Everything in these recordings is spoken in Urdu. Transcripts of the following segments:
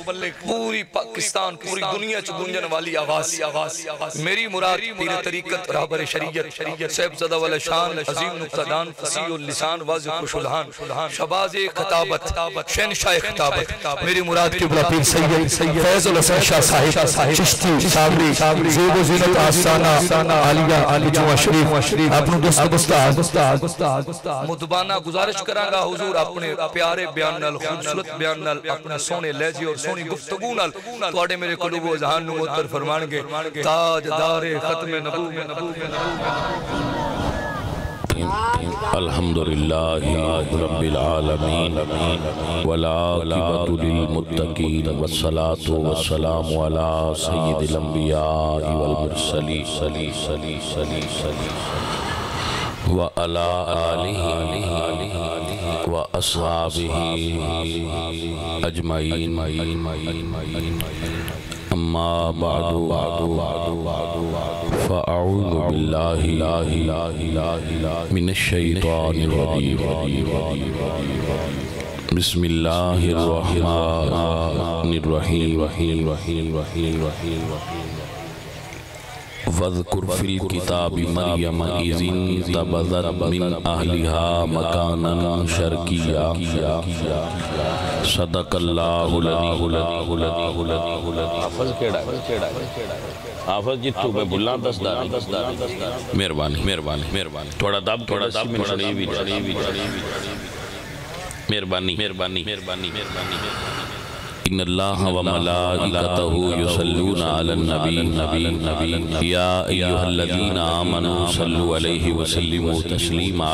پوری پاکستان پوری دنیا چ گونجن والی آواز میری مراد پیر طریقت رہبر شریعت صاحب زدہ والا شان عظیم نقطدان فصیح اللسان واضح خوش الحان شباز خطابت شہنشاہ خطابت میری مراد قبلہ پیر سید فیض الحسن شاہ صاحب چشتی صابری زیب و زینت آستانہ عالیہ بجوہ شریف اپنو دوست مدبانہ گزارش کرانگا حضور اپنے پیارے بیان نال خوبصورت بیان نال اپنے سونے لہجے اور سونی گفتگو نال توڑے میرے قلوب و ذہان نموتر فرمانگے تاج دار ختم نبوت الحمدللہ رب العالمین والعاقبۃ للمتقین والصلاة والسلام علی سید الانبیاء والمرسلین وعلى آلہ وأصحابہ اجمعین اما بعد فاعوذ باللہ من الشیطان الرجیم بسم اللہ الرحمن الرحیم وَاذْكُرْ فِي الْكِتَابِ مَرْيَمَ إِذِ انْتَبَذَتْ مِنْ أَهْلِهَا مَكَانًا شَرْقِيًّا صدق اللہ حافظ کیڑا ہے حافظ جتو میں بلان دست داری مہربانی تھوڑا دب مہربانی ان اللہ و ملائکتہ یصلون علی النبی یا ایہا الذین آمنوا صلوا علیہ وسلموا تسلیما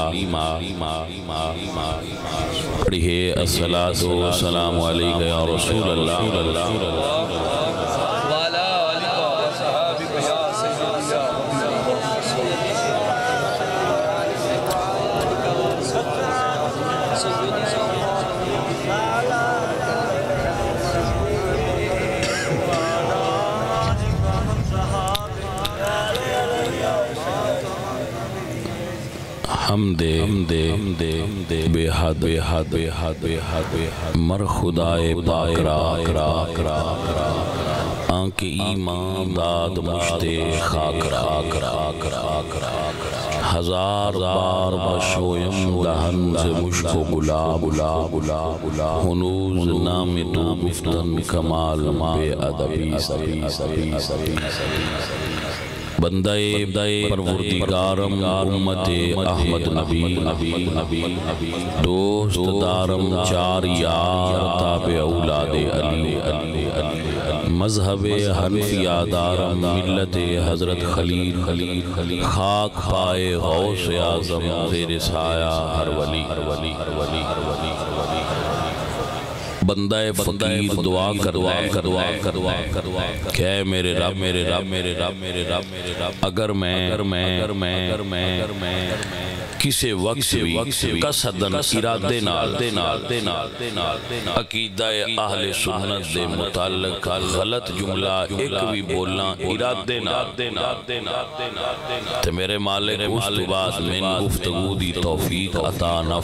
پڑھئے الصلاۃ والسلام علیکہ یا رسول اللہ حمد بے حد مر خدائے پاک را آنکھ ایمان داد مشتے خاک را ہزار بار بشویم دہن سے مشک و گلاب ہنوز نام تو گفتن کمال بے ادبی بندہ پروردگارم امت احمد نبی دوست دارم چار یار تابع اولاد علی مذہب حنفیہ دارم ملت حضرت خلیل خاک پائے غوث اعظم زیر سایہ ہر ولی بندہ فقیر دعا کروا کہ میرے رب اگر میں کسی وقت بھی قصدن ارادے نال عقیدہ اہل سنت دے متعلق غلط جملہ ایک بھی بولنا ارادے نال تے میرے مالک اس تو بعد میں گفتگو دی توفیق عطا نہ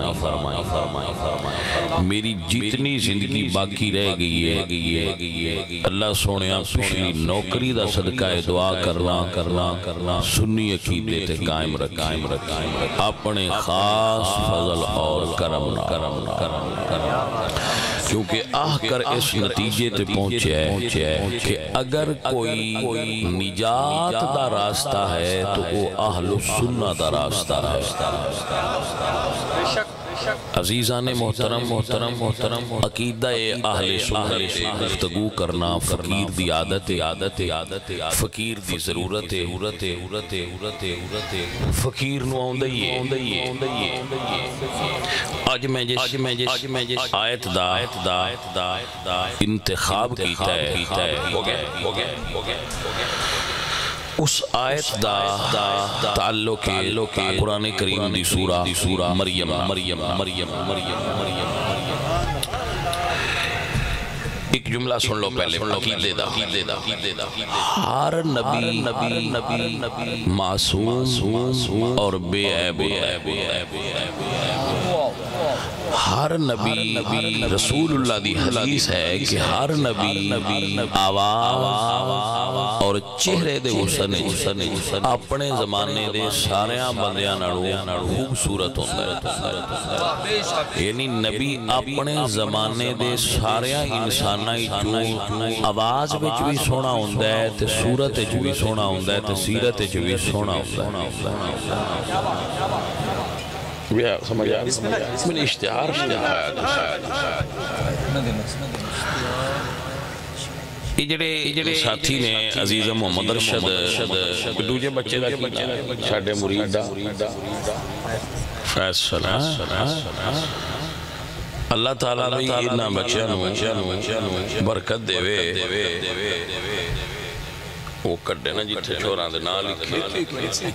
فرمائے میری جتنی زندگی باقی رہ گئی ہے اللہ سونیا پچھلی نوکری دا صدقہ دعا کرنا سنی عقیدے تے قائم رکھ اپنے خاص فضل اور کرم کیونکہ آہ کر اس نتیجے تے پہنچے ہے کہ اگر کوئی نجات دا راستہ ہے تو وہ اہل السنہ دا راستہ ہے عزیزان محترم عقیدہ اہل سنت گفتگو کرنا فقیر دی عادت فقیر دی ضرورت فقیر نو آندئی آج میں جس آیت دا انتخاب کیتا ہے ہو گیا اس آیت دا تعلق قرآن کریم دی سورہ مریم ایک جملہ سن لو پہلے عقیدے دا ہر نبی معصوم اور بے عیب ہر نبی رسول اللہ دی حدیث ہے کہ ہر نبی آواز اور چہرے دے حسن اپنے زمانے دے ساریاں بندیاں نالوں خوبصورت ہوتا ہے. یعنی نبی اپنے زمانے دے ساریاں انساناں جو آواز وچ بھی سونا ہوندا ہے تے صورت وچ بھی سونا ہوندا ہے تے سیرت وچ بھی سونا ہوندا ہے. سمجھ میں اشتہار جڑے ساتھی نے عزیز محمد ارشد دوجے بچے دا کی ساڈے مرید دا فیصلہ اللہ تعالیٰ بھی انہاں بچیاں نوں برکت دے وہ کڑے نا جتھے چھوڑاں دے نال لکھے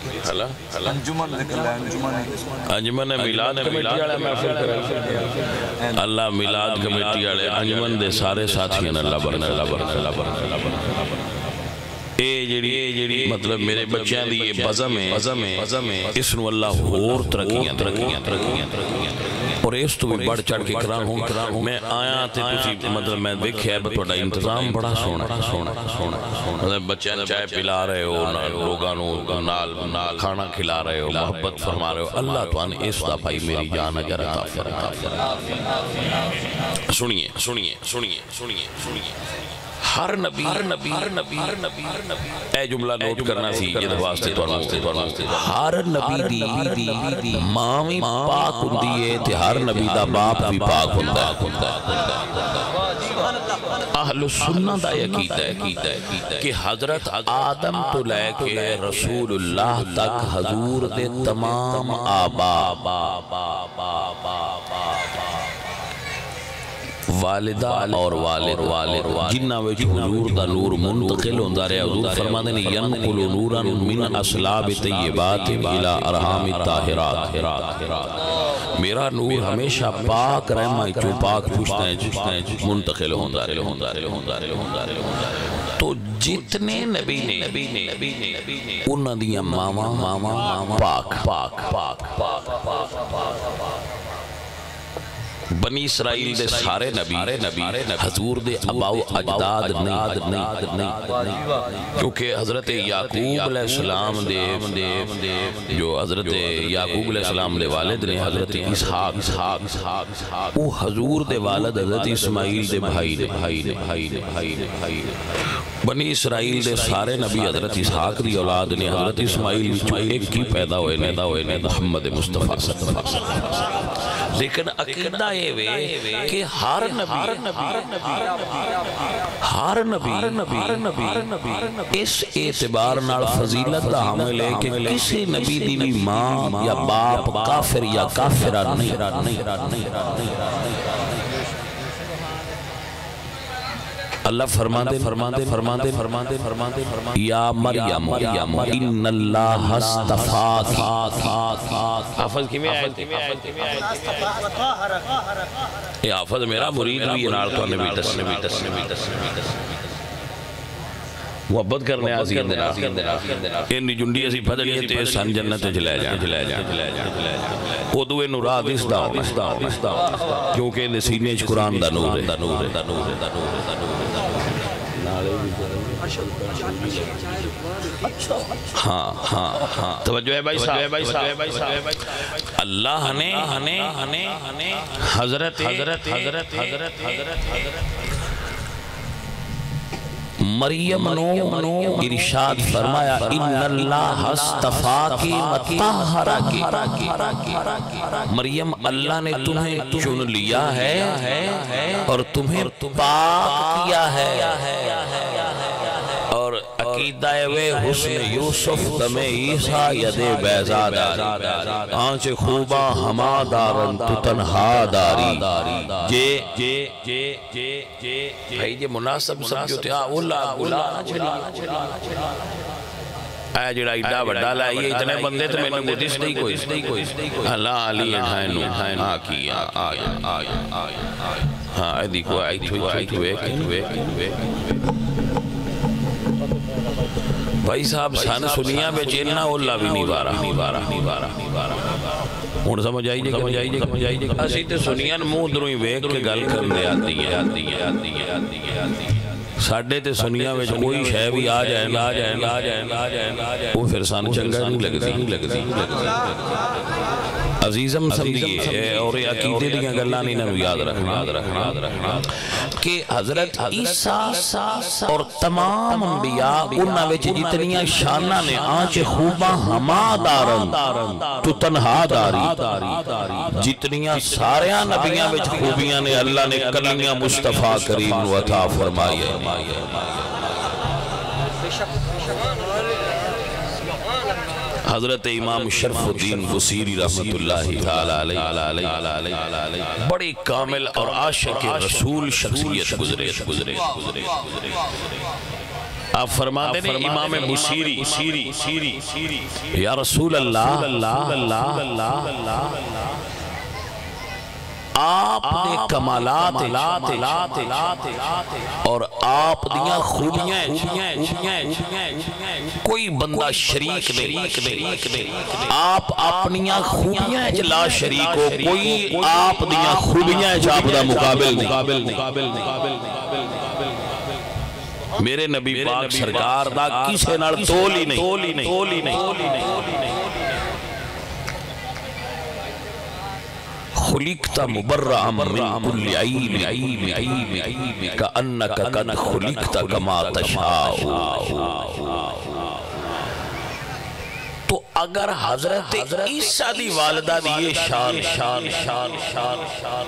انجمن میلاد کمیٹی والے محفل کرے اللہ میلاد کمیٹی والے انجمن دے سارے ساتھیاں اللہ برکت اے جڑی مطلب میرے بچیاں دی یہ بزم ہے اس نو اللہ اور ترقیاں اور اس تو بھی بڑھ چڑھ کے کران ہوں میں آیا تھے تسی مطلب میں دیکھے ہے بطوڑا انتظام بڑا سونا مطلب بچیاں چائے پلا رہے ہو لوگانوں نال کھانا کھلا رہے ہو محبت فرما رہے ہو اللہ تو آن اس دا بھائی میری جان اگر عطا فرما. سنیے ہر نبی اے جملہ نوٹ کرنا سی یہ واسطے ہر نبی دی ماں بھی پاک ہوندی ہے تے ہر نبی دا باپ بھی پاک ہوندا ہے. اہل سنہ دا عقیدہ ہے کہ حضرت آدم تو لے کے رسول اللہ تک حضور دے تمام آبا والدہ اور والد جنہ وچ حضور دا نور منتقل ہوندا رہیا. حضور فرماندے نے ینقل نورا من اصلاب طیبات الى ارحام الطاہرات میرا نور ہمیشہ پاک رحمہ جو پاک پوچھتے ہیں منتقل ہوندا رہیا. تو جتنے نبی نے انہاں دیاں ماواں پاک بنی اسرائیل دے سارے نبی حضور دے اباؤ اجداد نہیں کیونکہ حضرت یعقوب علیہ السلام دے جو حضرت یعقوب علیہ السلام دے والد نے حضرت اسحاق وہ حضور دے والد حضرت اسماعیل دے بھائی بنی اسرائیل دے سارے نبی حضرت اسحاق دی اولاد نے حضرت اسماعیل ایک کی پیدا ہوئے نے محمد مصطفیٰ صلی اللہ علیہ وسلم. لیکن عقیدہ یہ وے کہ ہر نبی اس اعتبار نال فضیلت دا حامل ہے کہ کسی نبی دی بھی ماں یا باپ کافر یا کافرہ نہیں. اللہ فرماندے یا مریم ان اللہ اصطفاک. حافظ کی میں آئے یہ حافظ میرا مرید بھی انار تو نبی دس محبت کرنے عظیم دینا انہی جنڈی اسی پھدڑیے تے سن جنت جلے جائیں ادوے نورا دس دا کیونکہ ان سینے چ قرآن دا نور ہے. ہاں توجہ ہے بھائی صاحب اللہ نے حضرت مریم نو ارشاد فرمایا ان اللہ اصطفاکی وطہرکی. مریم اللہ نے تمہیں چن لیا ہے اور تمہیں پاک کیا ہے. اور عقیدہ وے حسن یوسف دم عیسیٰ ید بیزاداری آنچ خوبہ ہما دارن تو تنہا داری بھائی یہ مناسب سمجھو تھے اولا اے جڑا ایڈا بڑا لائیے اتنے بندے تو میں نے گودس نہیں کوئی اللہ علی اٹھائنو آکیا آیا ہاں اے دیکھو آئی تھوئے بھائی صاحب سن سنیا بے چیننا اللہ بھی نہیں بارا ہن سمجھ آئی جے اسی تے سنیاں منہ دروں ہی ویکھ کے گل کرنے آتی ہے ساڈے تے سنیاں وچ کوئی شے بھی آ جائے وہ پھر سان چنگا نہیں لگدی عزیزم سمجھیے اور عقیدے دیاں گلاں نہیں نہ یاد رکھنا کہ حضرت عیسیٰ اور تمام انبیاء انہاں وچ جتنیاں شاناں نے آنچ خوباں ہما دارن تو تنہا داری جتنیاں ساریاں نبیاں وچ خوبیاں نے اللہ نے کلیاں مصطفیٰ کریم نو عطا فرمائی ہے حضرت امام شرف الدین بصیری رحمت اللہ علیہ بڑی کامل اور عاشق رسول شخصیت گزرے آپ فرماتے ہیں امام بصیری یا رسول اللہ آپ نے کمالات اور آپ دیاں خوبیاں کوئی بندہ شریک دے آپ اپنیاں خوبیاں لا شریک ہو کوئی آپ دیاں خوبیاں آپ دا مقابل نہیں میرے نبی پاک سرکار دا کسے نال تول ہی نہیں خلقت مبرعا من كل عیب کأنک قد خلقت کما تشاء تو اگر حضرت عیسیٰ دی والدہ دی یہ شان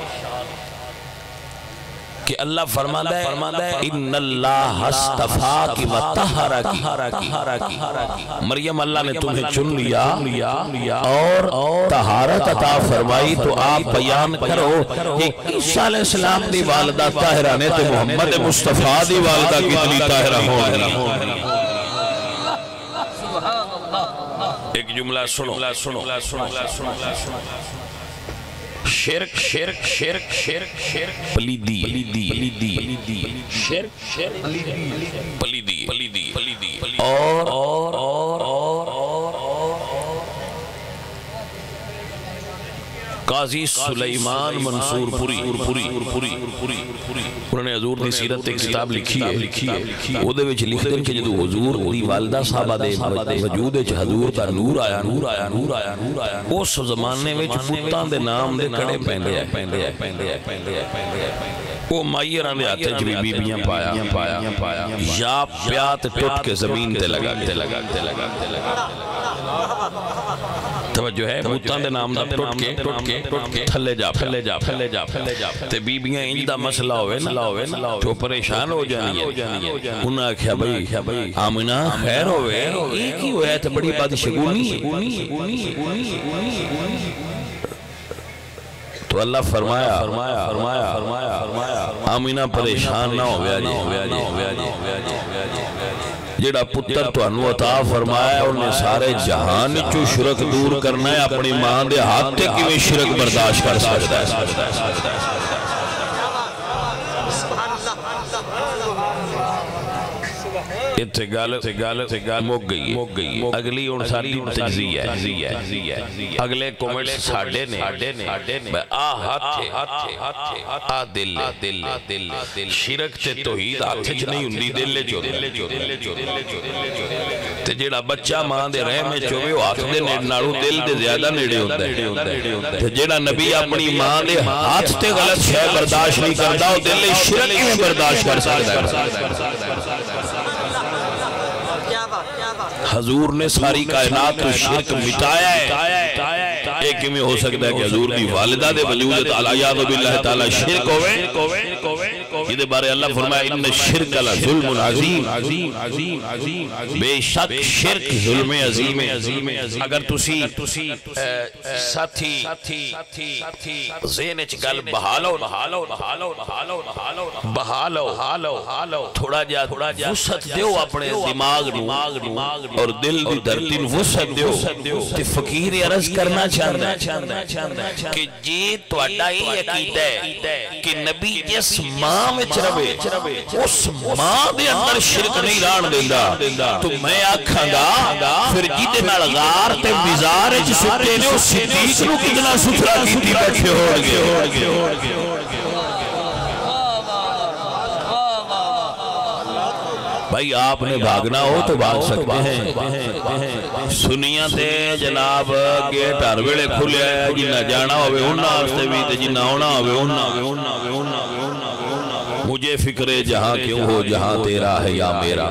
کہ اللہ فرماتا ہے ان اللہ استفاکی و طہرکی مریم اللہ نے تمہیں چن لیا اور طہارت عطا فرمائی تو آپ بیان کرو کہ عیسیٰ علیہ السلام دی والدہ طاہرہ نے تو محمد مصطفیٰ دی والدہ کتنی طاہرہ ہوگی ایک جملہ سنو شرک پلیدی اور قاضی سلیمان منصور پوری انہوں نے حضور دی سیرت ایک کتاب لکھی ہے وہ دے وچ لکھ دیں کہ جدو حضور دی والدہ صحابہ دے وجود وچ حضور دا نور آیا اس زمانے وچ پتاں دے نام دے کڑے پیندے وہ مائیراں دے ہاتھ وچ بیبییاں پایا یا پیات ٹوٹ کے زمین تے لگا توجہ ہے بوتان دے نام دا ٹوٹ کے تھلے جا تے بیبیاں انج دا مسئلہ ہوئے نا تو پریشان ہو جانی ہے انہاں کہا بھئی آمنہ خیر ہوئے ایک ہی ہوئے تے بڑی بات شگونی تو اللہ فرمایا آمنہ پریشان نہ ہو جیڑا پتر تو انو عطا فرمایا انہیں سارے جہان چو شرک دور کرنا ہے اپنی ماں دے ہاتھ تے کی میں شرک برداشت کر سکتا ہے اتھے گال موک گئی اگلی ان ساری تجزیہ ہے اگلے کومنٹ ساڑھے نے آ دل شرک تے توحید آتھچ نہیں اندی دل چو تے جیڑا بچہ ماں دے رہ میں چوے وہ آتھ دے ناڑو دل دے زیادہ نیڑے ہوندہ ہے تے جیڑا نبی اپنی ماں دے ہاتھ تے غلط شے برداشت نہیں کرتا وہ دل شرک میں برداشت کر سکتا ہے حضور نے ساری کائنات تو شرک مٹایا ہے ایک میں ہو سکتا ہے کہ حضور دی والدہ دے وجود تعالیٰ یاد باللہ تعالیٰ شرک ہوئے یہ دے بارے اللہ فرمایا ان شرک ظلم عظیم بے شک شرک ظلم عظیم اگر تسی ساتھی ذہن چکل بہالو تھوڑا جا وسعت دیو اپنے دماغ نو اور دل دی دھرتی نو وسعت دیو تے فقیر عرض کرنا چاہتا ہے کہ جی توڑا ہی عقیدہ ہے کہ نبی جس ماں وچ رہے اس ماں دے اندر شرک نہیں ران دیندا تو میں آکھاں گا پھر جیدے نال غار تے مزار وچ ستے نے اس صدیق نو کتنا ستھرا کیتی بیٹھے ہونگے بھائی آپ نے بھاگنا ہو تو بھاگ سکتے ہیں سنیاں تے جناب گیٹ ہر ویلے کھلے جنہ جانا ہوئے انہاں واسطے بھی تے جنہ ہونا ہوئے انہاں مجھے فکر جہاں کیوں ہو جہاں تیرا ہے یا میرا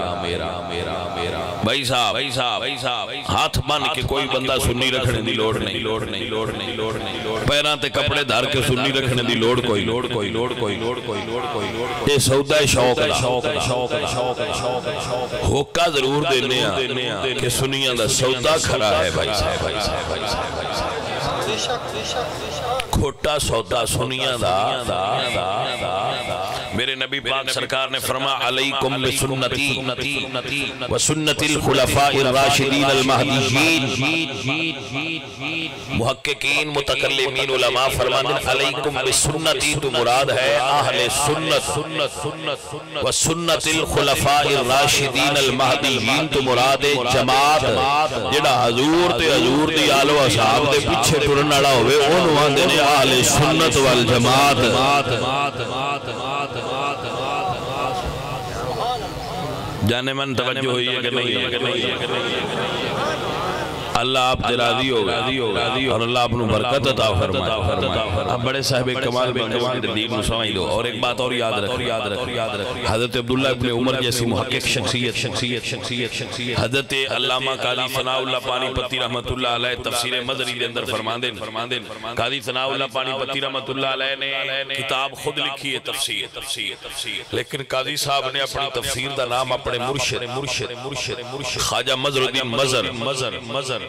بھائی صاحب ہاتھ بن کے کوئی بندہ سنی رکھنے دی لوڑ نہیں پیران تے کپڑے دھار کے سنی رکھنے دی لوڑ کوئی یہ سودہ شوق ہوکا ضرور دینے ہیں کہ سنیاں دا سودہ کھڑا ہے بھائی صاحب کھوٹا سودا سنیاں دا میرے نبی پاک سرکار نے فرما علیکم بسنتی وسنت الخلفاء الراشدین المہدیین محققین متکلمین علماء فرماتے علیکم بسنتی تو مراد ہے اہل سنت وسنت الخلفاء الراشدین المہدیین تو مراد جماعت جڑا حضور دی آل و اصحاب دے پیچھے ٹرن والا ہوئے انہوں آندے نے اہل سنت والجماعت جانے من توجہ ہوئی ہے کہ نہیں اللہ آپ تے راضی ہوگا اور اللہ آپ نو برکت عطا فرمائے آپ بڑے صاحب کمال بن کمال دین نو سمجھ دو اور ایک بات اور یاد رکھ حضرت عبداللہ ابن عمر جیسی محقق شخصیت حضرت علامہ قاضی ثناء اللہ پانی پتی رحمت اللہ علیہ تفسیر مظہری دے اندر فرماندیں قاضی ثناء اللہ پانی پتی رحمت اللہ علیہ نے کتاب خود لکھی ہے تفسیر لیکن قاضی صاحب نے اپنی تفسیر دا نام اپنے مرشد خواجہ مظہر الدین مظہر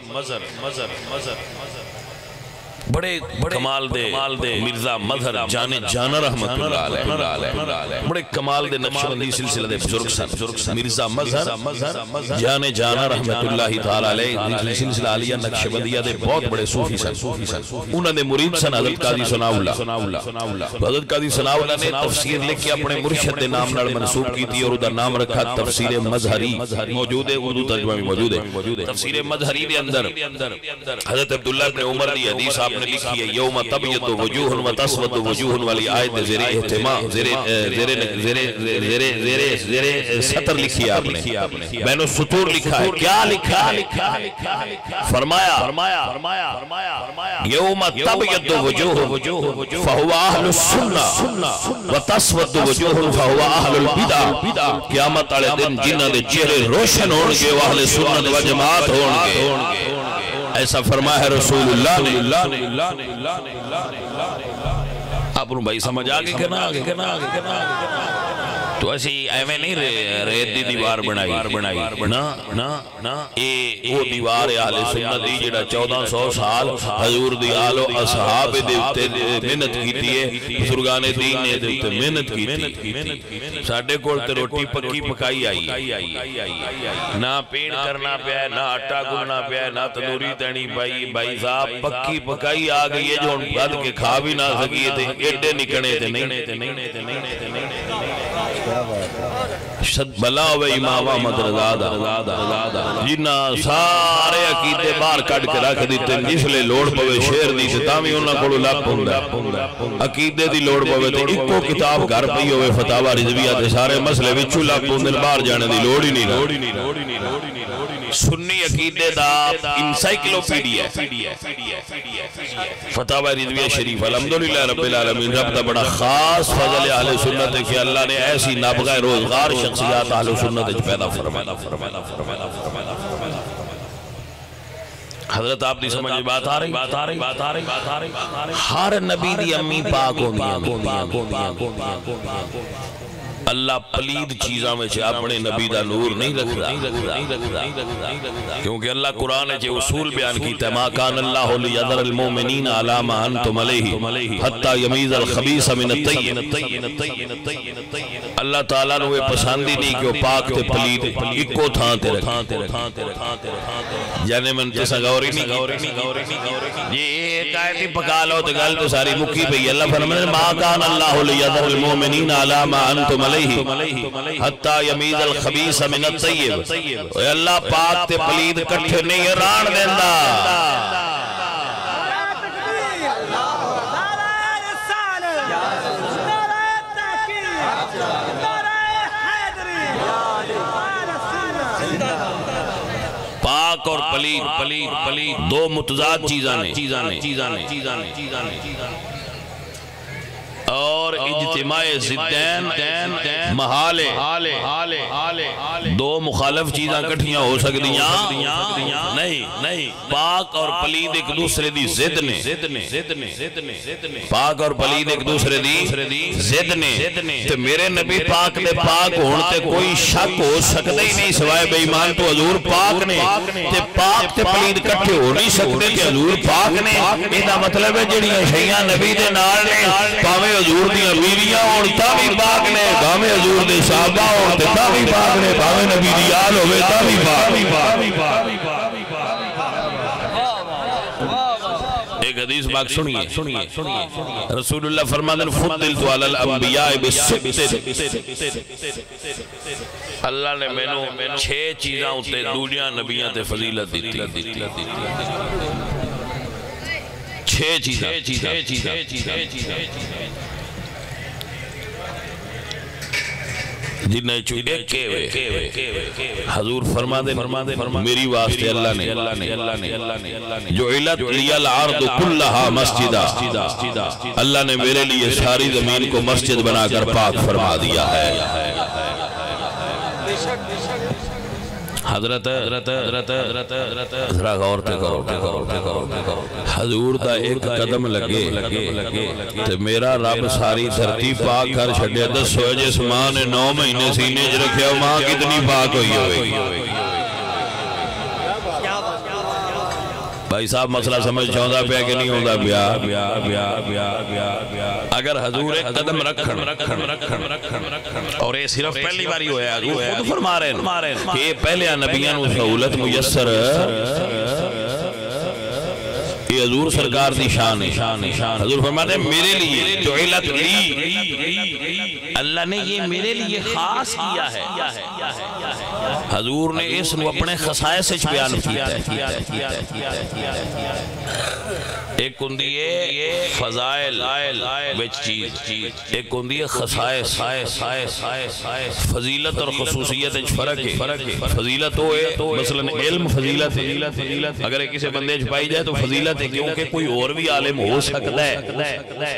بڑے کمال دے مرزا مظہر جانا رحمت اللہ علیہ بڑے کمال دے نقشبندی سلسلہ دے بزرگ سن مرزا مظہر جانا رحمت اللہ تعالی علیہ سلسلہ علیہ نقشبندیہ دے بہت بڑے صوفی سن انہوں نے مرید سن حضرت قاضی ثناء اللہ حضرت قاضی ثناء اللہ نے تفسیر لکھ کے اپنے مرشد دے نام نال منسوب کی تھی اور ادھا نام رکھا تفسیر مظہری موجود ہے اردو ترجمہ بھی موجود ہے تفسیر مظہری دے اندر حضرت عبداللہ ابن عمر دی حدیث آپ نے لکھی ہے یوم تبیض وجوہ و تسود وجوہ والی آیت زیر اہتمام زیر سطر لکھی ہے آپ نے بین السطور لکھا ہے کیا لکھا ہے فرمایا یوم تبیض وجوہ فہو اہل السنہ و تسود وجوہ فہو اہل البدع قیامت والے دن جنہاں دے چہرے روشن ہونگے وہ اہل سنت و جماعت ہونگے ایسا فرمایا ہے رسول اللہ نے آپ بھائی سمجھ آگے کنا تو ایسی ایویں نہیں ریت دی دیوار بنائی نا وہ دیوار اہل سنت دی جڑا 1400 سال حضور دی آل و اصحاب دے اتے محنت کیتی ہے بزرگان دین نے دے اتے محنت کیتی ساڑھے کول تے روٹی پکی پکائی آئی نہ پین کرنا پیا نہ آٹا گلنا پیا نہ تندوری تینی بھائی صاحب پکی پکائی آ گئی ہے جو ان بھد کے کھا بھی نہ سکیے تھے ایڈے نکنے تھے نہیں شد بلا ہوئے امام احمد رضا جنہ سارے عقیدے باہر کٹ کے رکھ دیتے جس لئے لوڑ پوے شیر دیتے تامی انہاں کو لپ ہوندا عقیدے دی لوڑ پوے تے ایکو کتاب گھر پئی ہوئے فتاوی رضویہ تے سارے مسئلے وچوں لپ ہوندے باہر جانے دی لوڑ ہی نہیں سنی عقیدے دا انسائیکلوپیڈیا فتاوی رضویہ شریف الحمدللہ رب العالمین رب دا بڑا خاص فضل اہل سنت ہے کہ اللہ نے ایسی نابغہ روزگار شخصیات اہل سنت پیدا فرمایا حضرت آپ دی سمجھ بات آ رہی ہر نبی دی امی پاک ہوندیاں اللہ پلید چیزاں میں اپنے نبی دا نور نہیں رکھدا کیونکہ اللہ قرآن ہے اصول بیان کیتا ہے ما کان اللہ لیذر المؤمنین علی ما انتم علیہ حتی یمیز الخبیث من الطیب اللہ تعالیٰ نے وہ پسند ہی نہیں کہ وہ پاک تے پلید اکو تھان تے رکھیں جانے من تسا غوری نہیں یہ ایک آیتی پکا لو تو گل تو ساری مکی پہ اللہ فرمائے ما کان اللہ لیذر المؤمنین علی ما انتم علیہ حتی یمیز الخبیث من الطیب اے اللہ پاک تے پلید کٹھے نہیں ران دیندہ پاک اور پلید دو متضاد چیزاں اور اجتماع ضدین محال دو مخالف چیزاں کٹھیاں ہو سکتیاں نہیں پاک اور پلید ایک دوسرے دی ضد نے پاک اور پلید ایک دوسرے دی ضد نے تو میرے نبی پاک نے پاک ہونتے کوئی شک ہو سکتا ہی نہیں سوائے بے ایمان تو حضور پاک نے تے پاک تے پلید کٹھے ہو نہیں سکتے کہ حضور پاک نے ایدہ مطلب ہے جڑیاں شیعہ نبی دے نال نے پاوے حضور دی امیریاں اور تاوی پاک نے پاوے حضور دے صحابہ اور تاوی پاک نے پاوے نبی دی آل ہوئے تاوی پاک ایک حدیث پاک سنیے رسول اللہ فرماتے ہیں فضلت علی الانبیاء بالست اللہ نے میں نے 6 چیزاں ہوتے دنیا نبیاں تے فضیلت دیتی 6 چیزاں جنہیں چوئے حضور فرما دے میری واسطے اللہ نے جو علت لیا العرض کلہا مسجدہ اللہ نے میرے لیے ساری زمین کو مسجد بنا کر پاک فرما دیا ہے حضرت ذرا غور تے کرو حضور دا ایک قدم لگے تے میرا رب ساری دھرتی پاک کر چھڑے دس ہوئے جس ماں نے 9 مہینے سینے جو رکھیا ماں کتنی پاک ہوئی ہوئی بھائی صاحب مسئلہ سمجھ چاہتا پیا کہ نہیں ہوتا بیا اگر حضور ایک قدم رکھن اور یہ صرف پہلی باری ہویا حضور خود فرما رہے ہیں کہ یہ پہلے نبیان و سہولت میسر یہ حضور سرکار دی شان ہے حضور فرماتے ہیں میرے لیے جو علت لی اللہ نے یہ میرے لیے خاص کیا ہے حضور نے اس نو اپنے خصائص سے بیان کیا ہے ایک کندی ہے فضائل وچ چیز ایک کندی ہے خصائص فضیلت اور خصوصیت فرق ہے فضیلت ہوئے مثلا علم فضیلت اگر ایک کسی بندے پائی جائے تو فضیلت ہے کیونکہ کوئی اور بھی عالم ہو سکتا ہے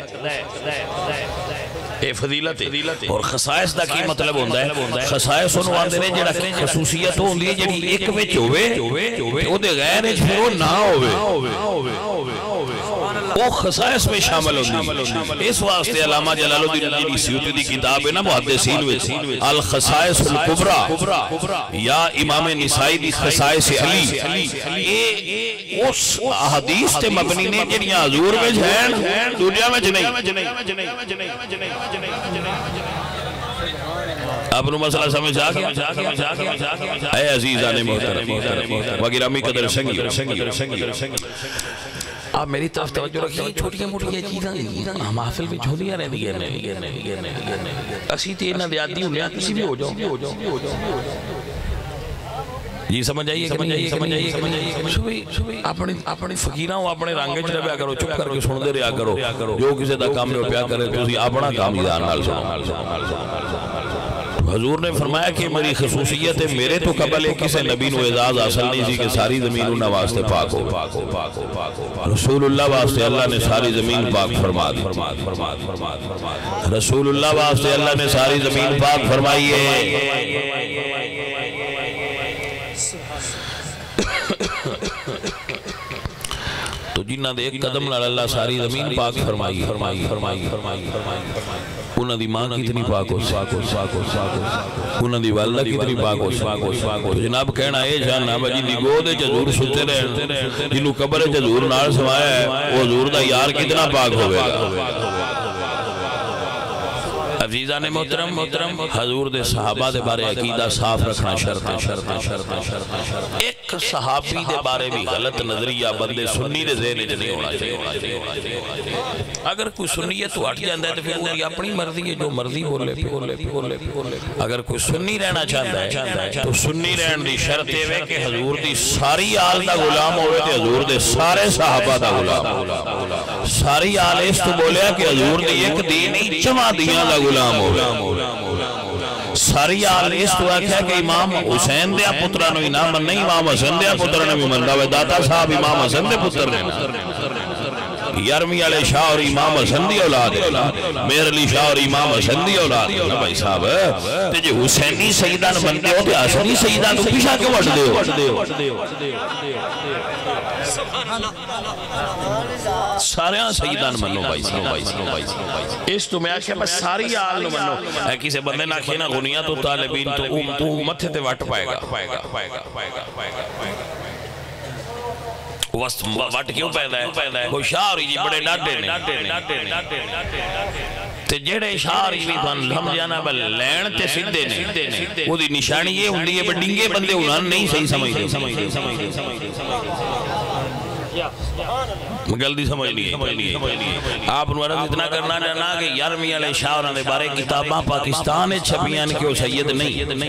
اے فضیلت ہے اور خصائص دا کی مطلب ہوندہ ہے خصائص انہوں آندے نے جڑا خصوصیت ہوندی ہے جڑی ایک وچ ہوئے او دے غیر اچھ پھر وہ نہ ہوئے وہ خصائص میں شامل ہوندی اس واسطے علامہ جلال الدین سیوطی دی کتاب ہے نا محدثین وچ الخصائص الکبرى یا امام نسائی دی خصائص علی یہ اس احادیث تے مبنی نے جڑیاں حضور وچ ہیں دنیا وچ نہیں اپنو مسئلہ سمجھ آگیا اے عزیزان محترم وگرامی قدر سنگی آپ میری طرف توجہ رکھیں چھوٹیاں موٹیاں چیزاں ہم حافل میں چھوڑیاں رہ دیا اسی تیرنا دیادی انہیں کسی بھی ہو جاؤ جی سمجھ آئیے اپنی فقیرہ ہوں اپنے رانگے چلے پیا کرو چپ کر کے سن دے رہا کرو جو کسی دا کام میں پیا کرے تو اپنا کام ہی دان نال سنو حضور نے فرمایا کہ میری خصوصیت ہے میرے تو قبل ایک کسی نبی نو اعزاز حاصل نہیں تھی کہ ساری زمین انہا واسطے پاک ہو رسول اللہ واسطے اللہ نے ساری زمین پاک فرما دی رسول اللہ واسطے اللہ نے ساری زمین پاک فرمائی ہے تو جنہ دے ایک قدم نال اللہ ساری زمین پاک فرمائی انہاں دی ماں کتنی پاک ہو انہاں دی والدہ کتنی پاک ہو جناب کہنا اے جاننا با جن دی گود وچ حضور ستے رہے جنوں قبر وچ حضور نال سمایا ہے وہ حضور دا یار کتنا پاک ہوئے گا عزیزان محترم حضور دے صحابہ دے بارے عقیدہ صاف رکھنا شرط ہے ایک صحابی دے بارے بھی غلط نظریہ بندے سنی دے ذہن وچ نہیں ہونا چاہیے اگر کوئی سنیت تو ہٹ جاندا ہے تو پھر وہ اپنی مرضی ہے جو مرضی بولے اگر کوئی سنی رہنا چاہتا ہے تو سنی رہن دی شرط ہے کہ حضور دی ساری آل دا غلام ہوئے تے حضور دے سارے صحابہ دا غلام ساری آل اس تو بولیا کہ حضور دی ایک دین نہیں جمع دیاں دا غلام ہوئے ساری آل اس تو آکھا کہ امام حسین دیا پترانو انام نہیں امام حسین دیا پترانو بھی مندہ ہوئے داتا صاحب امام حسین دے پتر رہنا یارمی علیہ شاہ اور امام حسین دی اولاد ہے میر علی شاہ اور امام حسین دی اولاد ہے بھائی صاحب تے جے حسینی سیدان بندے ہو تے حسنی سیدان تو پیشا کیوں وٹ دے ہو سارے سیدان منو بھائی اس تو میں آکھیا بس ساری آل نو منو اے کسے بندے نہ کھینا غنیہ تو طالبین تو متھے تے وٹ پائے گا وٹ کیوں پیدا ہے ہوشیاری جی بڑے ڈاڈے نے تے جڑے اشاری بھی بن سمجھانا بل لین تے سدھے نے وہ دی نشانی یہ ہوندی ہے بڈنگے بندے انہاں نہیں صحیح سمجھتے گلدی سمجھ نہیں ہے آپ نوارد اتنا کرنا جانا کہ یارمی علیہ شاہ انہوں نے بارے کتاباں پاکستان چھپیاں کہ وہ سید نہیں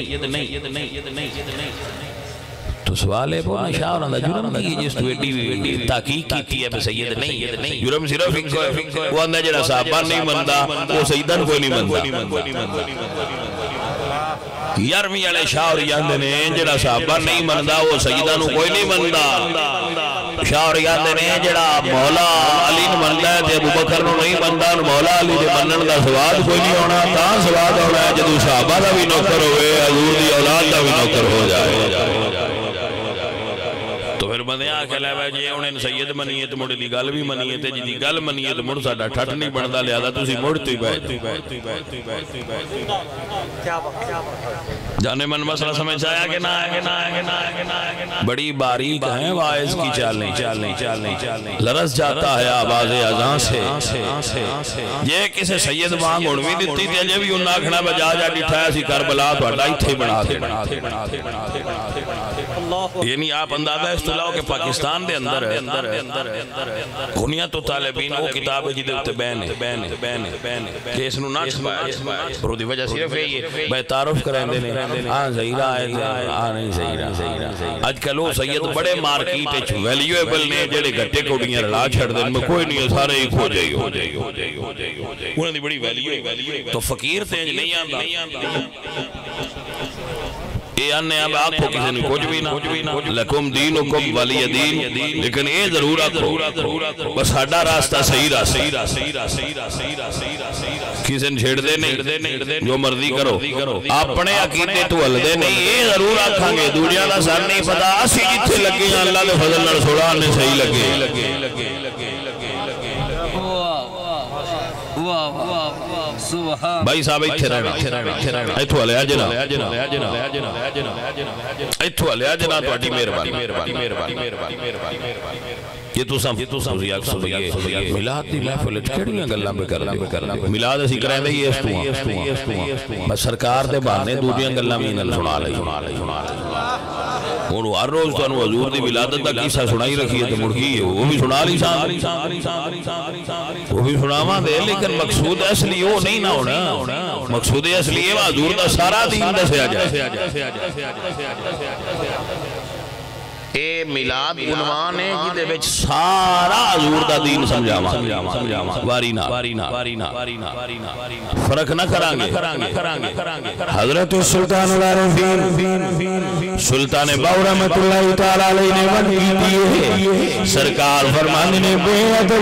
تو سوال ہے وہ شاہ انہوں نے جرم کی جس تو ایڈی تحقیق کی ہے سید نہیں جرم صرف وہ اندھا جڑا صحابہ نہیں مندہ وہ سیدن کوئی نہیں مندہ یارمی علیہ شاہ اور یاندے نے جڑا صحابہ نہیں مندہ وہ سیدن کوئی نہیں مندہ شاہ اور یاندے نے جڑا مولا علی نے مندہ ہے تے ابو بکر نو نہیں مندہ مولا علی نے منن دا سواد کوئی نہیں ہونا تاں سواد ہونا ہے جدو صحابہ دا بھی نوکر ہوئے حضور دی اولاد دا بھی نوکر ہو جائے تو پھر بندے آکھے لے بھائی جی انہیں سید منیے تو مڑی دی گل بھی منیے تے جی گل منیے تو مڑ ساڑا ٹھٹ نہیں بندہ لہذا تسی مڑ تو ہی بیٹھ جانے من مسئلہ سمجھ آیا کہ نہ بڑی باریک ہیں وائز کی چالیں لرس جاتا ہے آواز اذان سے یہ کسے سید ماں گھڑوی دیتی تھی جب بھی انہاں کھنا بجا جا ڈٹھایا سی کربلا تو اڈائی تھے بنا دے یعنی آپ اندازہ اصطلاح کہ پاکستان دے اندر غنیت و طالبین وہ کتاب ہے جی دلتے بین ہے کہ اس نو نہ چھپایا اور دی وجہ صرف ہے یہ بے تعارف کریں دینے آن زہیرہ ہے آن نہیں زہیرہ آج کلو سید بڑے مارکیٹ ویلیویبل نے جڑے گھٹے کوڑیاں رلا چھڑ دیں میں کوئی نہیں سارے ایک ہو جائے انہوں نے بڑی ویلیو تو فقیر تینج نہیں آندا اے آنے اب آنکھوں کسی نے کچھ بھی نہ لکم دینکم ولی دین لیکن اے ضرور آنکھو بس ہڈا راستہ صحیح کسی نے چھیڑ دے نہیں جو مرضی کرو اپنے عقیدے تو علدے نہیں اے ضرور آنکھاں گے دنیا دا سر نہیں پتا اسی جتھے لگے ہیں اللہ دے فضل نر سوڑان نے صحیح لگے بھائی صاحب ایتھے رہنا ایتھو علیہ جنا ایتھو علیہ جنا تو اٹھی مہربانی یہ تو سم ملاد دی محفل کیڑیاں گلاں پہ کر ملاد اسی کریں دے یہ اس بس سرکار دے بہانے دوسریاں گلاں بھی نال سنا لئی انہوں ہر روز تو انہوں حضور دی ولادت دا قصہ سنائی رکھی ہے تو مڑکی ہے وہ بھی سنا لی وہ بھی سناواں دے لیکن مقصود اصلی وہ نہیں نہ ہونا مقصود اصلی ہے حضور دا سارا دین دسیا جائے اے میلاد عنوان ہے جدے وچ سارا حضور دا دین سمجھاواں واری نہ فرق نہ کرانگے حضرت سلطان العارفین سلطان باو رحمت اللہ تعالیٰ علیہ نے ون کی دیئے سرکار فرمانے نے بے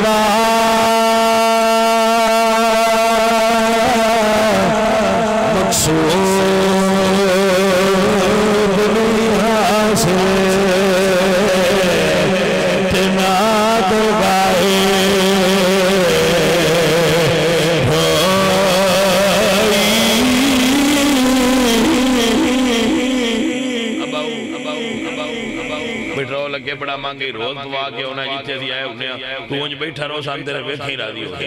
اتبار مقصود دنیا سے لگے بڑا مانگے روز پوا کے ہونا جیتے سی آئے ہونے تو انج بیٹھا رو سان تیرے بیٹھا ہی راضی ہو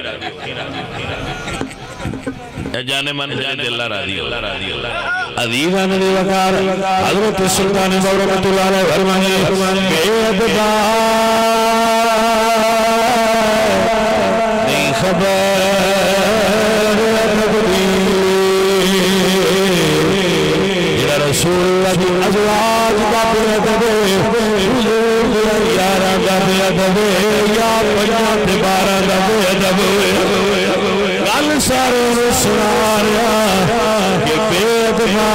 اے جانے من سے اللہ راضی ہو عزیزان دی وقار حضرت سلطان رحمۃ اللہ علیہ فرمانے بے ادبا نہیں خبر یا رسول اللہ کی ازواج کا بے ادب یارہ کا بے ادب یا پنجات بارہ کا بے ادب گل سارے سنا رہا کہ بے ادبا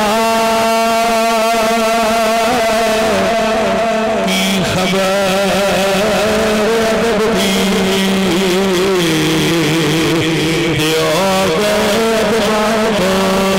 کی خبر ادب دی دیو بے ادبا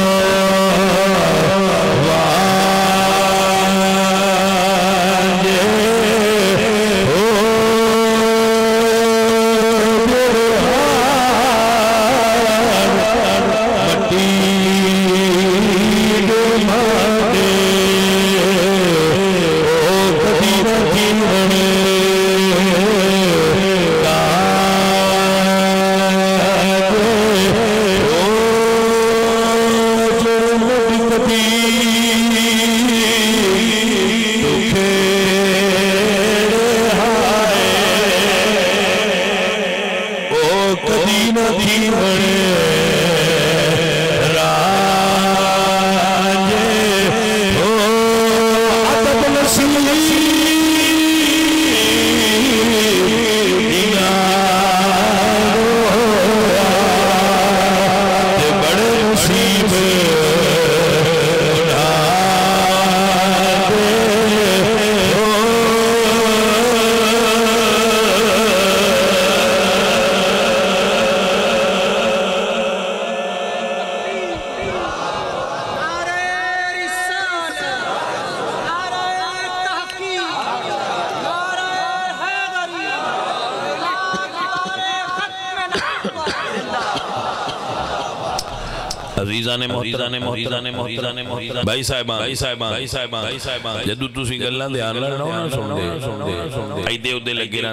بھائی صاحبان جدو تسی گلاں دھیان نال نہ سن دے ایدے اودے لگے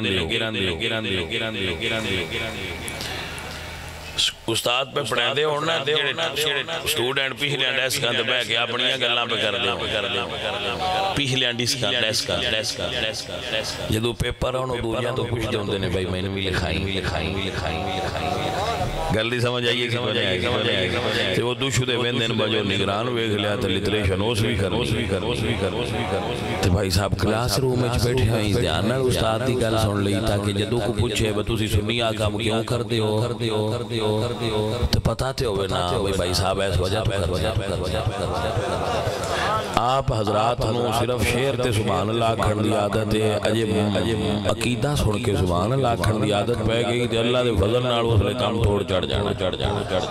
استاد پہ پڑھا دے ہونا سٹوڈنٹ پچھلیاں ڈیسکاں تے بیٹھ کے اپنیاں گلاں پہ کر دے پچھلیاں ڈیسکاں جدو پیپر آن دوجیاں تو پوچھ دے ہوندے نے بھائی میں نے بھی لکھائیں گل دی سمجھ آئیے کہ وہ دو شدے ویندن بجو نگران ویکھ لیا تو لٹریشن اس بھی کر تو بھائی صاحب کلاس روم وچ بیٹھے ہیں دھیان نال استاد دی گل سن لئی تاکہ جدو کو پوچھے بہ تسی سنی آ کام کیوں کر دے ہو تو پتہ تے ہوئے نا بھائی صاحب اس وجہ تو آپ حضرات نو صرف شعر تے سبحان اللہ کھڑ دی عادت ہے اجے عقیدہ سن کے سبحان اللہ کھڑ دی عادت پہ گئی تے اللہ دے فضل نال اس لے کام تھوڑ چڑھ جانا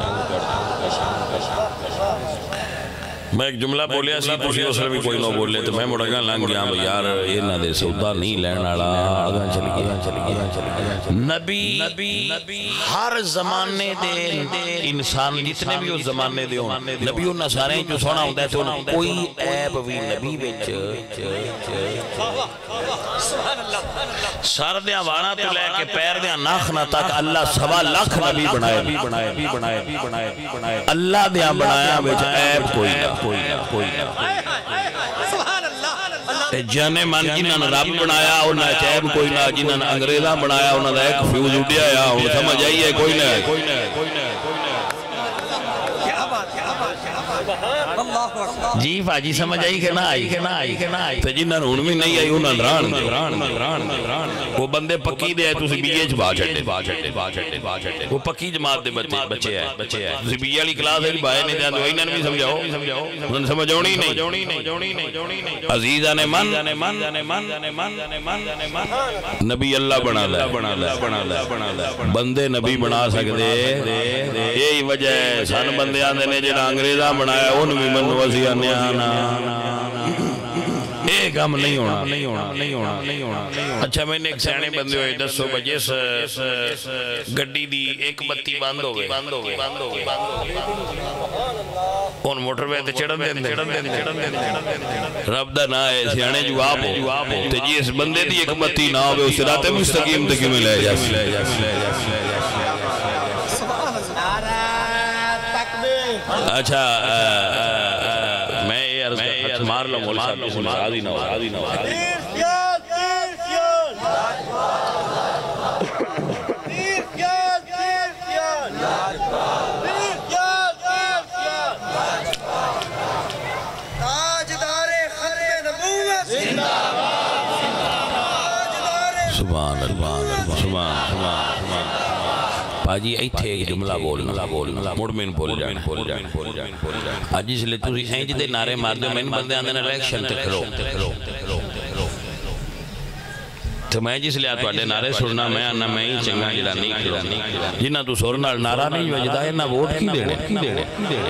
میں ایک جملہ بولیا سی تسی اس لئے بھی کوئی نہ بولے تو میں مڑگاں لنگ گیا یار یہ نہ دے سودا نہیں لین والا آگاں چلی گیا نبی ہر زمانے دے انسان جتنے بھی اس زمانے دے ہوں نبی انہاں سارے جو سونا ہوتا ہے تو کوئی عیب بھی نبی وچ سر دیاں وانا تو لے کے پیر دیاں ناخنا تک اللہ سوا لاکھ نبی بنائے اللہ دیاں بنایا وچ عیب کوئی نہ جانے من جنہاں رب بنایا انہاں چیب کوئی نہ جنہاں انگریزاں بنایا انہاں دا ایک فیوز اڈیا یا ہوں سمجھ آئیے کوئی نہ جی فاجی سمجھ آئی کہ نہ آئی تو جنہاں ہون بھی نہیں آئی انہاں دران وہ بندے پکی دے تو سی بیجے چھ باچھٹے وہ پکی جماعت دے بچے آئے تو سی بیجے علی کلاس ہے بھائی نہیں دیاں تو وہی نہ بھی سمجھاؤ انہوں نے سمجھونی نہیں عزیزان من نبی اللہ بنا لے بندے نبی بنا سکتے یہی وجہ ہے سن بندے آنے نے جنہاں انگریزاں بنایا ان بھی من وزیاں ایک کام نہیں ہونا اچھا میں نے ایک سیانے بندے ہوئے 10 بجے گڈی دی ایک بتی بند ہو گئے ان موٹر وے تے چڑھن دے رب دا نا ہے سیانے جواب ہو تے جی اس بندے دی ایک بتی نہ ہوئے اس صراط مستقیم تے کیوں لے جا اچھا میں یہ عرض مار لوں مولا صاحب کو سنا آدھی نہ ہو سبحان اللہ سبحان پاجی ایتھے ایک جملہ بولنا مڑمین بول جان آج اس لئے تُسی اینج دے نعرے مار دو میں بندے آندے نا الیکشن تے کھلو تو میں جس لئے آتواڈے نعرے سننا میں آنا میں ہی چنگا جلا نہیں کھلو جنہ تو سورنا نعرہ نہیں وجدہ ہے نا ووٹ کی دیڑے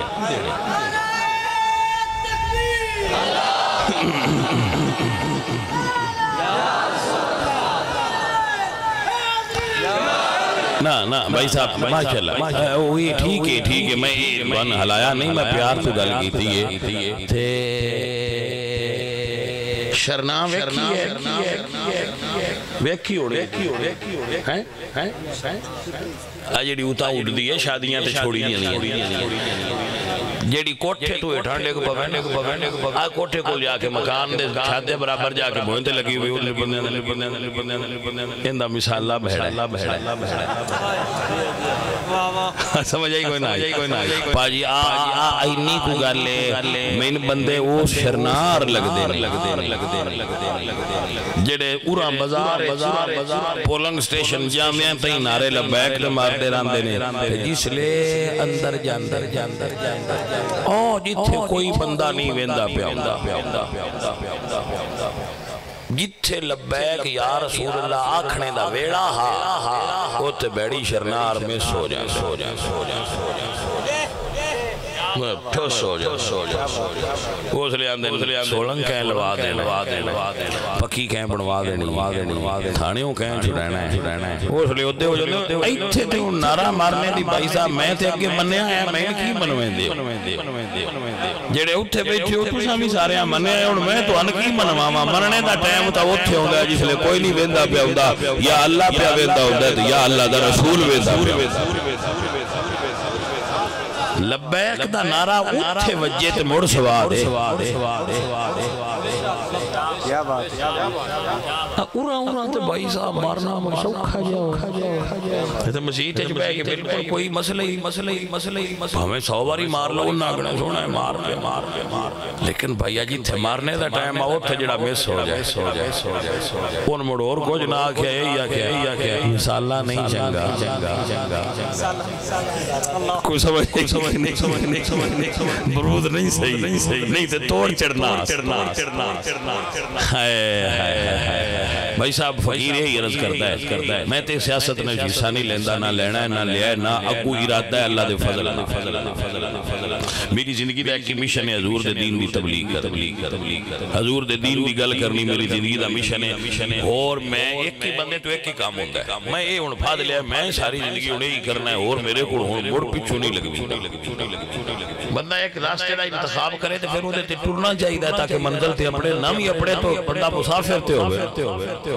نا بھائی صاحب ماشاءاللہ وہی ٹھیک ہے میں بن ہلایا نہیں میں پیار تو گل کی تھی تے شرنا ویکھی اوڑے جیڑی اتا اٹھ دی ہے شادیاں تے چھوڑی جیڑی کوٹھے تو اٹھانڈے کو پوینڈے کو کوٹھے کو لیا کے مکان دے شادے برابر جا کے بوئندے لگی ہوئی اندہ مثال بہڑا سمجھ آئی کوئی نہ پاجی آئینی کو گالے میں بندے وہ شرنار لگ دے جیڑے اورا بازار پولنگ سٹیشن جامعہ تھی نعرے لبیک دے مار دے راندے نے جس لے اندر جاندر جتھے کوئی بندہ نہیں ویندہ پیا جتھے لبیک یا رسول اللہ آکھنے دا ویڑا ہوتے بیڑی شرنار میں سو جا سو جا اس لئے آندے سولنگ کہیں لوا دے پکی کہیں بنوا دے تھانیوں کہیں چھڑینا ہے اس لئے ہوتے ہو جاتے ایتھے تے نعرہ مارنے دی بھائی صاحب میں تے اگے منیا ہے میں کی منویں دے جیڑے اٹھے بیٹھے ہو تو سامی سارے ہیں منیا ہے اور میں تو انکی منواما مننے دا ٹائم تا اٹھے ہوں گا جس لئے کوئی نہیں ویندہ پہ ہوں گا یا اللہ پہ ویندہ ہوں گا یا اللہ دا رسول ویندہ پہ لبیک دا نعرہ اٹھے وجہ تے مڑ سوا دے کیا بات اورا تے بھائی صاحب مارنا سوکھا جاؤ تے مسیح تے جبے کہ بالکل کوئی مسئلہ ہی ہمیں 100 باری مار لو نہ گنے سونا ہے مار کے لیکن بھائیہ جی تھے مارنے دا ٹائم آؤ تھے جڑا مس ہو جائے ان مڑ اور کچھ نہ آکھیا ہے انشاءاللہ نہیں چنگا کوئی سمجھ برود نہیں صحیح نہیں تے توڑ چڑھنا بھائی صاحب فقیر یہی عرض کرتا ہے میں تے سیاست نے حصہ نہیں لیندہ نہ لینا ہے نہ لیا ہے نہ اگو ارادہ ہے اللہ دے فضل میری زندگی دا ایک مشن ہے حضور دے دین دی تبلیغ حضور دے دین دی گل کرنی میری زندگی دا مشن ہے اور میں ایک ہی بندے تو ایک ہی کام ہوتا ہے میں یہ پھاد لیا میں ساری زندگی انہیں ہی کرنا ہے اور میرے کو مڑ پچھو نہیں لگی بندہ ایک راستے دا انتخاب کرے تو پھر انہیں ٹرنا چاہیے تاکہ منزل تے اپنے نام ہی اپنے تو بندہ مسافر تے ہوئے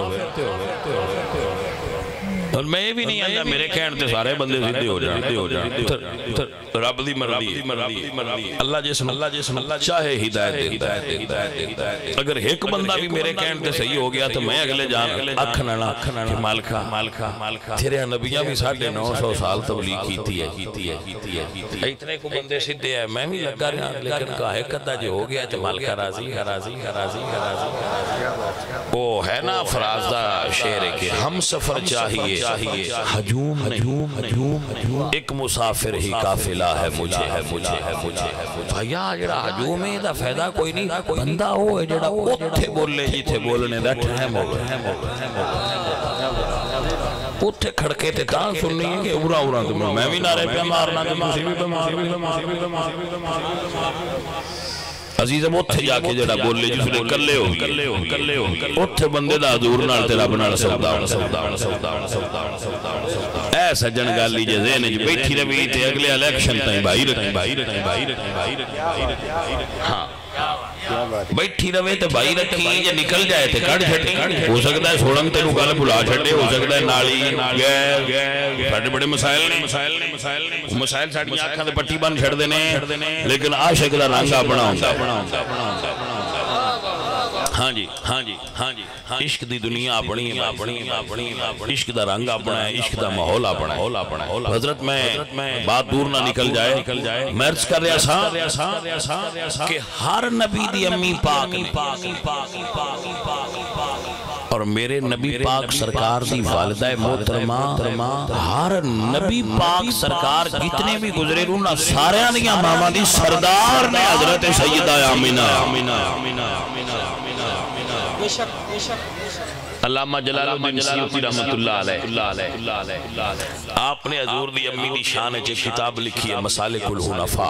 اور میں یہ بھی نہیں آتا میرے کہن تے سارے بندے سیدھے ہو جائیں رب دی مرضی اللہ جسم چاہے ہدایت دیتا ہے اگر ایک بندہ بھی میرے کہن تے صحیح ہو گیا تو میں اگلے جان اکھننا کہ مالکہ تیرے نبیاں بھی 950 سال تبلیغ کیتی ہے اتنے کو بندے سیدھے ہیں میں بھی لگا رہا لیکن کہا کدہ جو ہو گیا تو مالکہ راضی وہ ہے نا فراز دا شعر ہے کہ ہم سفر چاہیے ہجوم ایک مسافر ہی قافلہ ہے مجھے بھائیہ جڑا ہجوم ہے دا فیدہ کوئی نہیں بندہ ہو ہے جڑا اتھے بولنے جیتھے بولنے دا ٹھہم ہو اتھے کھڑکے تے تاں سننی ہے کہ اورا تمہیں میں بھی نعرے پہ مارنا تو مسی بھی پہ مار عزیزم اتھے جا کے جڑا بولے جس نے کلے ہوگی اتھے بندے دا حضور نال تیرا بنا سودا اے سجن گالی جے ذہن وچ بیٹھی رہی تے اگلے الیکشن تائیں باہر ہاں بیٹھی رہے تو بائی رکھی جے نکل جائے تے کڑ چھٹے ہو سکتا ہے سوڑنگ تے نکال بلا چھٹے ہو سکتا ہے نالی ساڑھے بڑے مسائل نے مسائل ساڑھی آنکھاں تے پٹی بن چھڑ دینے لیکن عاشق دا رنگ اپنا ہوتا ہاں جی عشق دی دنیا اپنی عشق دا رنگ اپنا ہے عشق دا ماحول اپنا ہے حضرت میں بات دور نہ نکل جائے میں عرض کر رہا سا کہ ہر نبی دی امی پاک نے اور میرے نبی پاک سرکار دی والدہ محترمہ ہر نبی پاک سرکار جتنے بھی گزرے رونا سارے دیا ماما دی سردار نے حضرت سیدہ آمینہ علامہ جلال الدین سیوطی رحمت اللہ علیہ آپ نے حضور دی امی دی شان چے کتاب لکھی ہے مسالک الحنفاء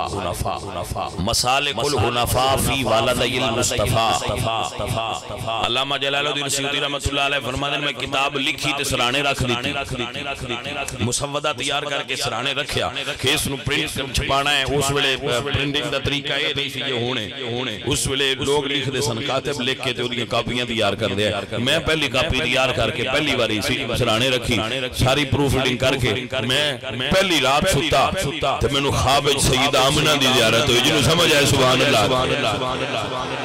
مسالک الحنفاء فی والدی المصطفیٰ علامہ جلال الدین سیوطی رحمت اللہ علیہ فرماتے ہیں میں کتاب لکھی تے سرانے رکھ دیتی مسودہ تیار کر کے سرانے رکھیا کہ اس نو پرنٹ چھپانا ہے اس ویلے پرنٹنگ دا طریقہ ہے نہیں سی جو ہونے اس ویلے لوگ لکھ دے سن کاتب لکھ کے تے انہی کاپیاں تیار کر دے میں پہلی کاپی تیار کر کے پہلی باری سرانے رکھی ساری پروف ریڈنگ کر کے میں پہلی رات ستا تو میں نے خواب سیدہ آمنہ دی زیارت ہوئی جنہوں سمجھ آئے سبحان اللہ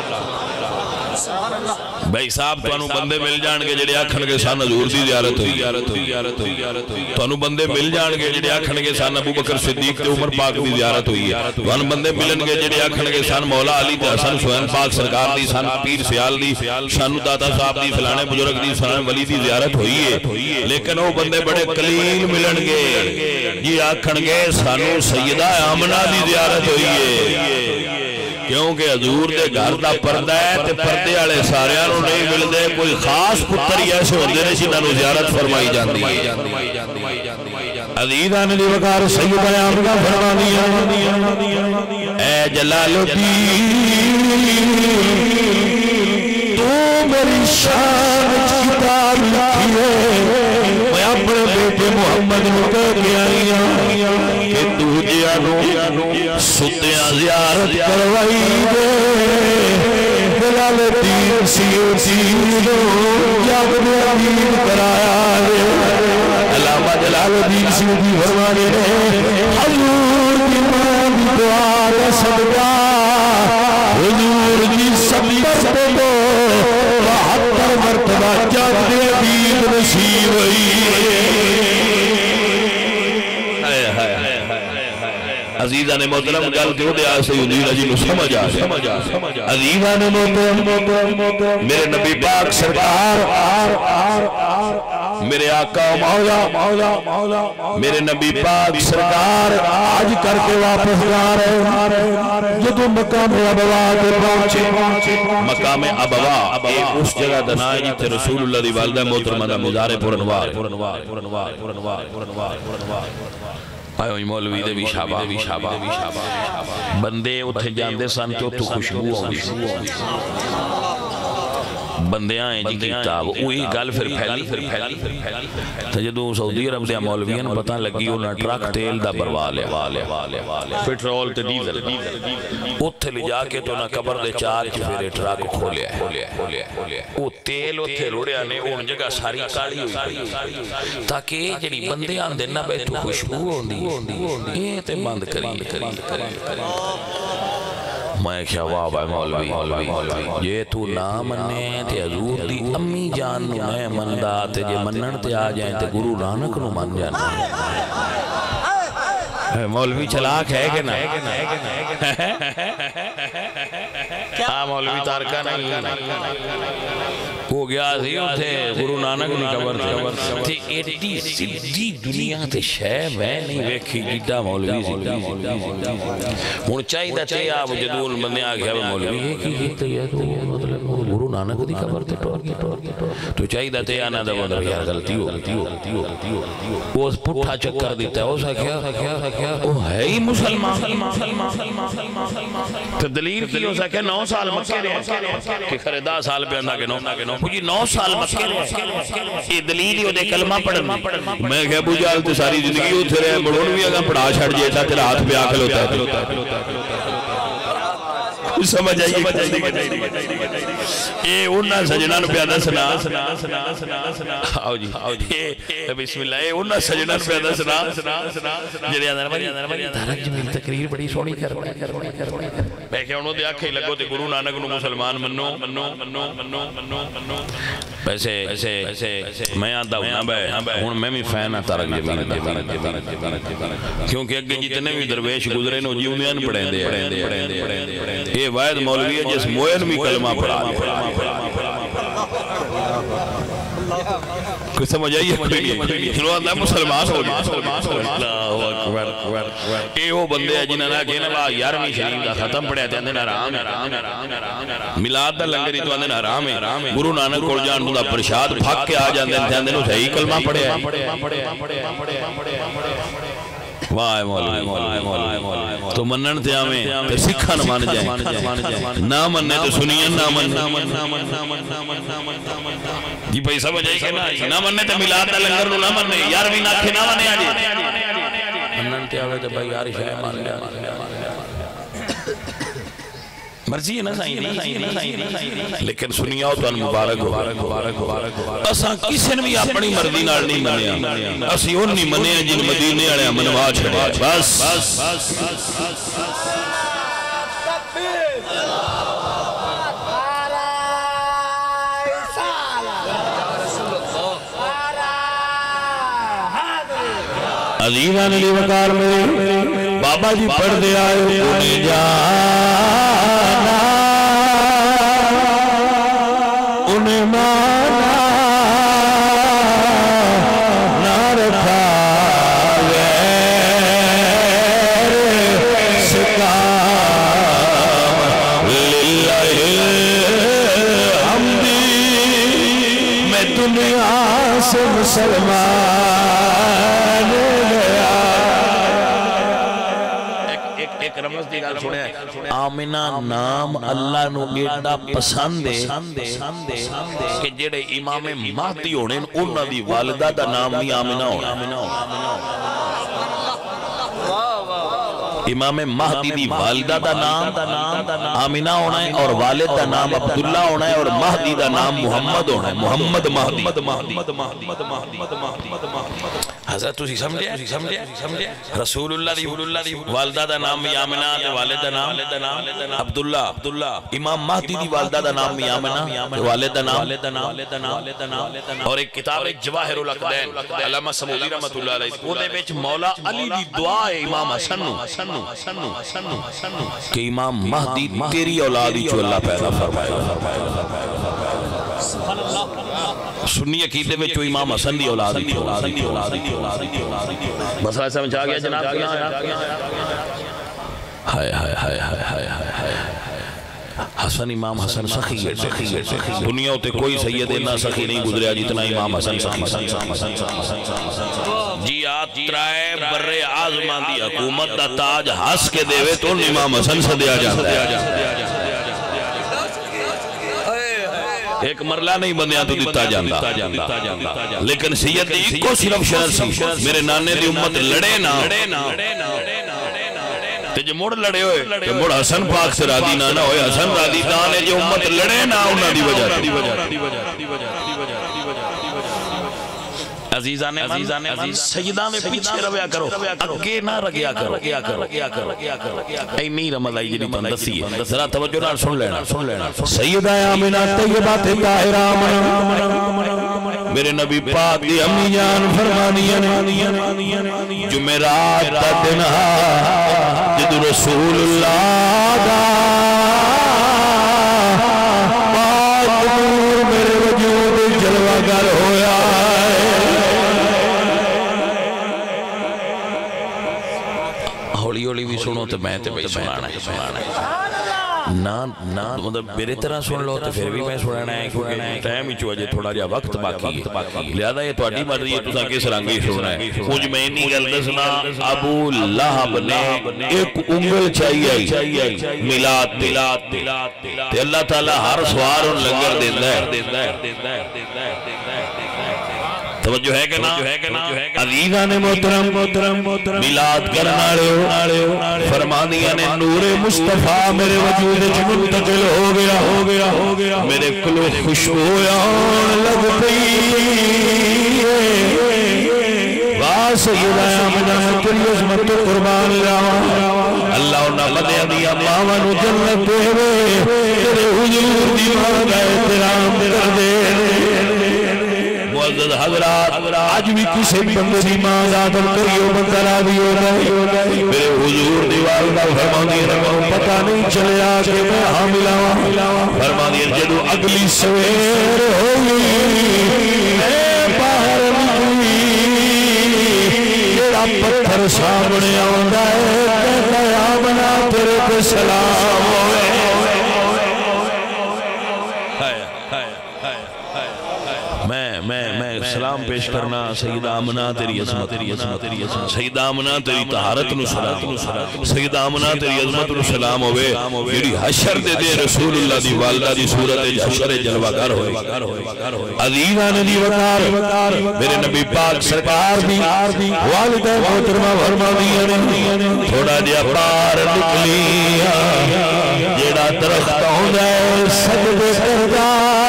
بھائی صاحب تو انہوں بندے مل جانگے جڑے آکھن کے سان حضور دی زیارت ہوئی تو انہوں بندے مل جانگے جڑے آکھن کے سان ابو بکر صدیق تے عمر پاک دی زیارت ہوئی ہے تو انہوں بندے ملنگے جڑے آکھن کے سان مولا علی تے حسن سوین پاک سرکار دی سان پیر سیال دی شانو داتا صاحب دی فلانے بزرگ دی سان ولی دی زیارت ہوئی ہے لیکن وہ بندے بڑے قلیل ملنگے یہ آکھن کے سانو سیدہ آمنہ دی زیارت ہوئی ہے کیونکہ حضور دے گھر دا پردہ ہے تے پردے والے سارے انہوں نہیں ملدے کوئی خاص پتر ہی ایسے ہوندے نے جنہاں نوں زیارت فرمائی جاندی ہے عزیزان دی وقار سیدہ آمنہ فرمانی اے جلال الدین تو میری شان کتاب لکھی ہے میں اپنے بیٹے محمد کو کہہ گیا کہ تو جانو ستیاں زیارت کروائی دے جلال الدین سیوطی جب نے امین کرایا ہے علامہ جلال الدین سیوطی فرمانے حضور کی مان دعا کا صدقہ حضور کی سبت دو 72 مرتبہ جب نے امین نصیب ہوئی عزیزان محترم گل کیوں دے آسے حضور عزیز کو سمجھ آسے عزیزان محترم میرے نبی پاک سرکار میرے آقا مولا میرے نبی پاک سرکار آج کر کے واپس جا رہے جدو مقام ابوا کے پہنچے مقام ابوا ایک اس جگہ دنائے جیتے رسول اللہ دی والدہ محترمہ دا مزار پرنوار آئیو مولوی دے بھی شابہ بندے اتھے جاندے سن تو خوشبو ہوگی بندے آئیں جی کتاب وہی گل پھر پھیلی تو جدو سعودی عرب دیا مولویاں پتہ لگی انہاں ٹرک تیل دا بروا لے پیٹرول تے ڈیزل اتھے لے جا کے تو نہ قبر دے چار پھر ٹرک کھولیا ہے وہ تیل اتھے روڑیا نے ان جگہ ساری کالی ہوئی تاکہ جڑی بندے آن دینا بیٹھو خوشبو ہوندی یہ تے بند کری میں کیا واہ بھائی مولوی یہ تو نہ مننے تے حضور دی امی جان نو میں مندہ تے جے منن تے آ جائیں تے گرو نانک نو من جانا مولوی چلاک ہے کہ نا مولوی تارکہ نہیں ہو گیا سی اتھے گرو نانک دی قبر تے ایڈی سیدھی دنیا تے شے میں نہیں ویکھی جیڈا مولوی ہن چاہیدا تے آپ جدوں بندے آ گیا مولوی یہ کی کیتا ہے تو مطلب گرو نانک دی قبر تے ٹور گیا تو چاہیدا تے انا دا مطلب یار غلطی ہو اس پٹھا چکر دیتا ہے اس کیا او ہے ہی مسلمان تو دلیل کی ہو سکے 9 سال مکے رہے کہ خرے 10 سال پہ اندھا کہ 9 سال مکے رہے یہ دلیل ہی ہو دے کلمہ پڑھنا میں کہ ابو جہل تے ساری زندگی ہوتے رہے بڑھون بھی اگر پڑھا چھڑ جیتا تیرا ہاتھ پہ آکل ہوتا ہے سمجھ آئیے اے انہا سجنان پیادہ سنا آؤ جی بسم اللہ اے انہا سجنان پیادہ سنا جنہی آدھر دارک جمیل تقریر بڑی سوڑی کر میں کہ انہوں دے آکھیں لگو تے گرو نانک نو مسلمان منو ویسے میں آدھا ہوں نا بھائی ہون میں بھی فین آتا رکھ جمیل کیونکہ اگے جتنے بھی درویش گزرے نو جیونیان پڑھیں دے یہ واحد مولوی ہے جس موین بھی کلمہ پڑھا کوئی سمجھ آئیے جنہوں آدھا مسلمان ہو اللہ اکبر اے وہ بندے ہیں جنہوں نے کہنا با 11ویں شریف دا ختم پڑھے تھے اندھے حرام ملاد دا لنگری تو اندھے حرام ہے گرو نانک کول جان دا پرشاد بھاگ کے آ جاندے تھے اندھے صحیح کلمہ پڑھے واہ مولوی تو منن تے آمیں تے سکھا نہ مان جائیں نہ مننے تو سنین نہ جی بھائی سمجھ آئی کہ نہ مننے تے ملاد دا لنگر نو نہ مننے یار بھی ناکھے نہ منے آجے منن تے آوے تے بھائی یار شاہ مان لیا مرضی ہے نا سائیں لیکن سنیا ہو تو ان مبارک ہو اساں کسی نے بھی اپنی مرضی نال نہیں منیا اسی ان نہیں منیا جن مدینے والے منوا چھڑے بس عزیزان علی وقار میں بابا جی پڑھ دے آئے انہیں جانا انہیں مانا نہ رکھا غیر سکام للہ حمدی میں دنیا سے مسلمان رمز دی گال چھوڑے آمنہ نام اللہ نو ایڈا پسند ہے کہ جڑے امام مہدی ہونے انہاں دی والدہ دا نام بھی آمنہ ہونا امام مہدی دی والدہ دا نام آمنہ ہونا ہے اور والد دا نام عبداللہ ہونا ہے اور مہدی دا نام محمد ہونا ہے محمد مہدی حضرت تسی سمجھے رسول اللہ دی والدہ دا نام بھی آمنہ تے والد دا نام عبداللہ امام مہدی دی والدہ دا نام بھی آمنہ والد دا نام اور ایک کتاب جواہر الاقدین علامہ سمودی رحمت اللہ علیہ وہ دے بیچ مولا علی دی دعا ہے امام حسن کہ امام مہدی تیری اولادی چو اللہ پیدا فرمائے سنی عقیدے میں جو امام حسن دی اولادی مسئلہ سمجھ آ گیا جناب حسن امام حسن سخی ہے دنیا ہوتے کوئی سید نہ سخی نہیں گزریا جتنا امام حسن سخی جی آت ترائے بر آزمان دی حکومت دا تاج ہس کے دیوے تو امام حسن سے دیا جاتا ہے ایک مرلہ نہیں بندیاں تو دیتا جاندہ لیکن سید دی کو صرف شرط سی میرے نانے دی امت لڑے نا تے جو مڑ لڑے ہوئے تے مڑ حسن پاک سے راضی نہ ہوئے حسن راضی دانے جو امت لڑے نا انہاں دی وجہ عزیزان سیدہ میں پیچھے رویا کرو اگے نہ رگیا کرو اے نہیں رمض آئی جنی بندسی ہے ذرا توجہ نہ سن لینا سیدہ آمنہ طیبات طاہرہ میرے نبی پاک دی امی جان فرمانیاں جمعرات دا دن جد رسول اللہ دا پاک نور میرے وجود تے بھئی سنانا ہے نا مطلب میرے طرح سن لو تو پھر بھی میں سنانا ہے کیونکہ ٹائم ہی چوجے تھوڑا جا وقت باقی ہے لہذا یہ تو اڈی مرضی ہے تساں کس رنگی سننا ہے کچھ میں نہیں گل دسنا ابو لہب نے ایک انگل چاہیے میلاد تے اللہ تعالیٰ ہر سوار ان لنگر دیندہ ہے توجہ ہے کہ نا عزیزان محترم میلاد کرنا رہے ہو فرما دیا نے نور مصطفیٰ میرے وجود منتقل ہو گیا میرے کلو خوشبویاں لگ پئی واہ سیدہ آمنہ تیری عظمت قربان لاوا اللہ انہا بدے دیا ماما نو جنت دے تیرے حضور دی مانگا احترام کر دے معزز حضرات آج بھی کسی بندے دی ماں آدم کریو بندرہ بھی ہو گئے میرے حضور دی والدہ فرمانی رہا پتہ نہیں چلیا کہ میں حاملہ فرمانی جدو اگلی سویر ہوئی میں باہر نکلی جیڑا پتھر سامنے آندا ہے کہتا ہے آمنہ تیرے پہ سلام ہوئے میں سلام پیش کرنا سیدہ آمنہ تیری عظمت سیدہ آمنہ تیری طہارت نو سلام سیدہ آمنہ تیری عظمت نو سلام ہوئے میری حشر دے دے رسول اللہ دی والدہ دی صورت حشر جلوہ گر ہوئے عزیزان دی وقار میرے نبی پاک سرکار دی والدہ محترمہ فرما دیا تھوڑا دیا پار نکلیا جیڑا درخت ہوندہ ہے سجدے کردہ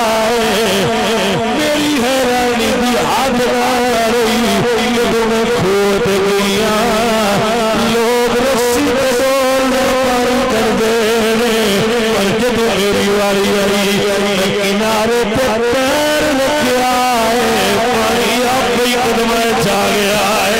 میری حیرانی دی حد نہ رہی جدوں میں کھوت گیا لوگ رسی پہ ڈولنے پر کر دے پر جدوں میری واری آئی کنارے پہ پیر لگیا ہے پانی آپ ہی قدمیں جا گیا ہے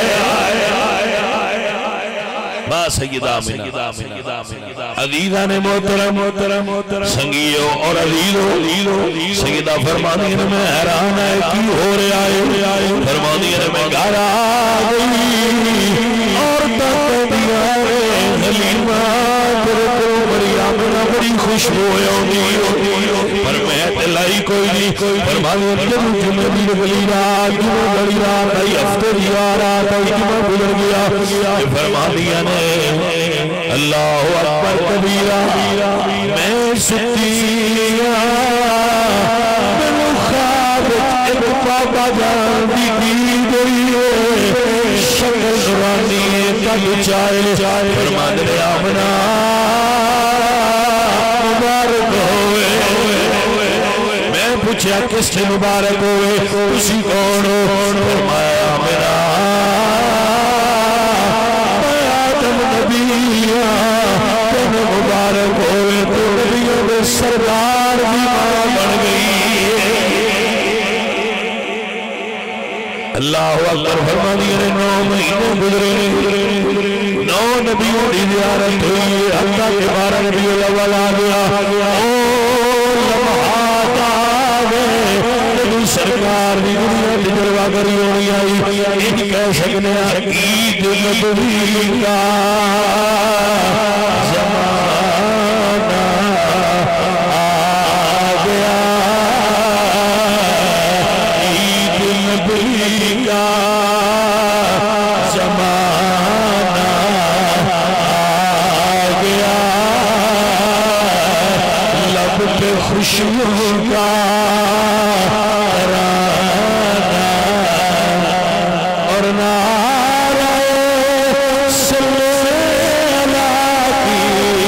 با سیدہ آمنہ عزیزان محترم سنگیوں اور عزیزوں سیدہ فرمانی نے میں حیران ہے کی ہو رہے آئے فرمانی نے میں گارا گئی اور تکتیا حلیمہ تیرے کو بڑی آمنہ بڑی خوشبو ہوئی پر میں تلائی کوئی نہیں فرمانی نے جمعہ بھی گلی رات جمعہ گلی رات آئی افتر یارات آئی جمعہ گزر گیا فرمانی نے اللہ اکبر کبیرہ میں ستیاں میں خواب ایک پاپا جان دی گئی ہے شکل نورانی کب چائے فرمان دے آمنہ مبارک ہوئے میں پوچھا کس نے مبارک ہوئے اسی کون ہو فرمایا آمنہ مبارک ہوئے تو نبیوں میں سردار بھی ماں بڑھ گئی اللہ اکبر فرمانی ہے 9 مہینے گزرے 9 نبیوں کی زیارت ہوئی حتیٰ کہ 12 نبی الاول آ گیا لمحات آگئے نبی سرکار بھی دنیا کی جلوہ گری ہونی آئی ایک کہہ سکنے عقید نبی کا زمانہ آ گیا عید نبی کا زمانہ آ گیا لب پہ خوشیوں کا ترانہ اور نعرہ صلی اللہ کی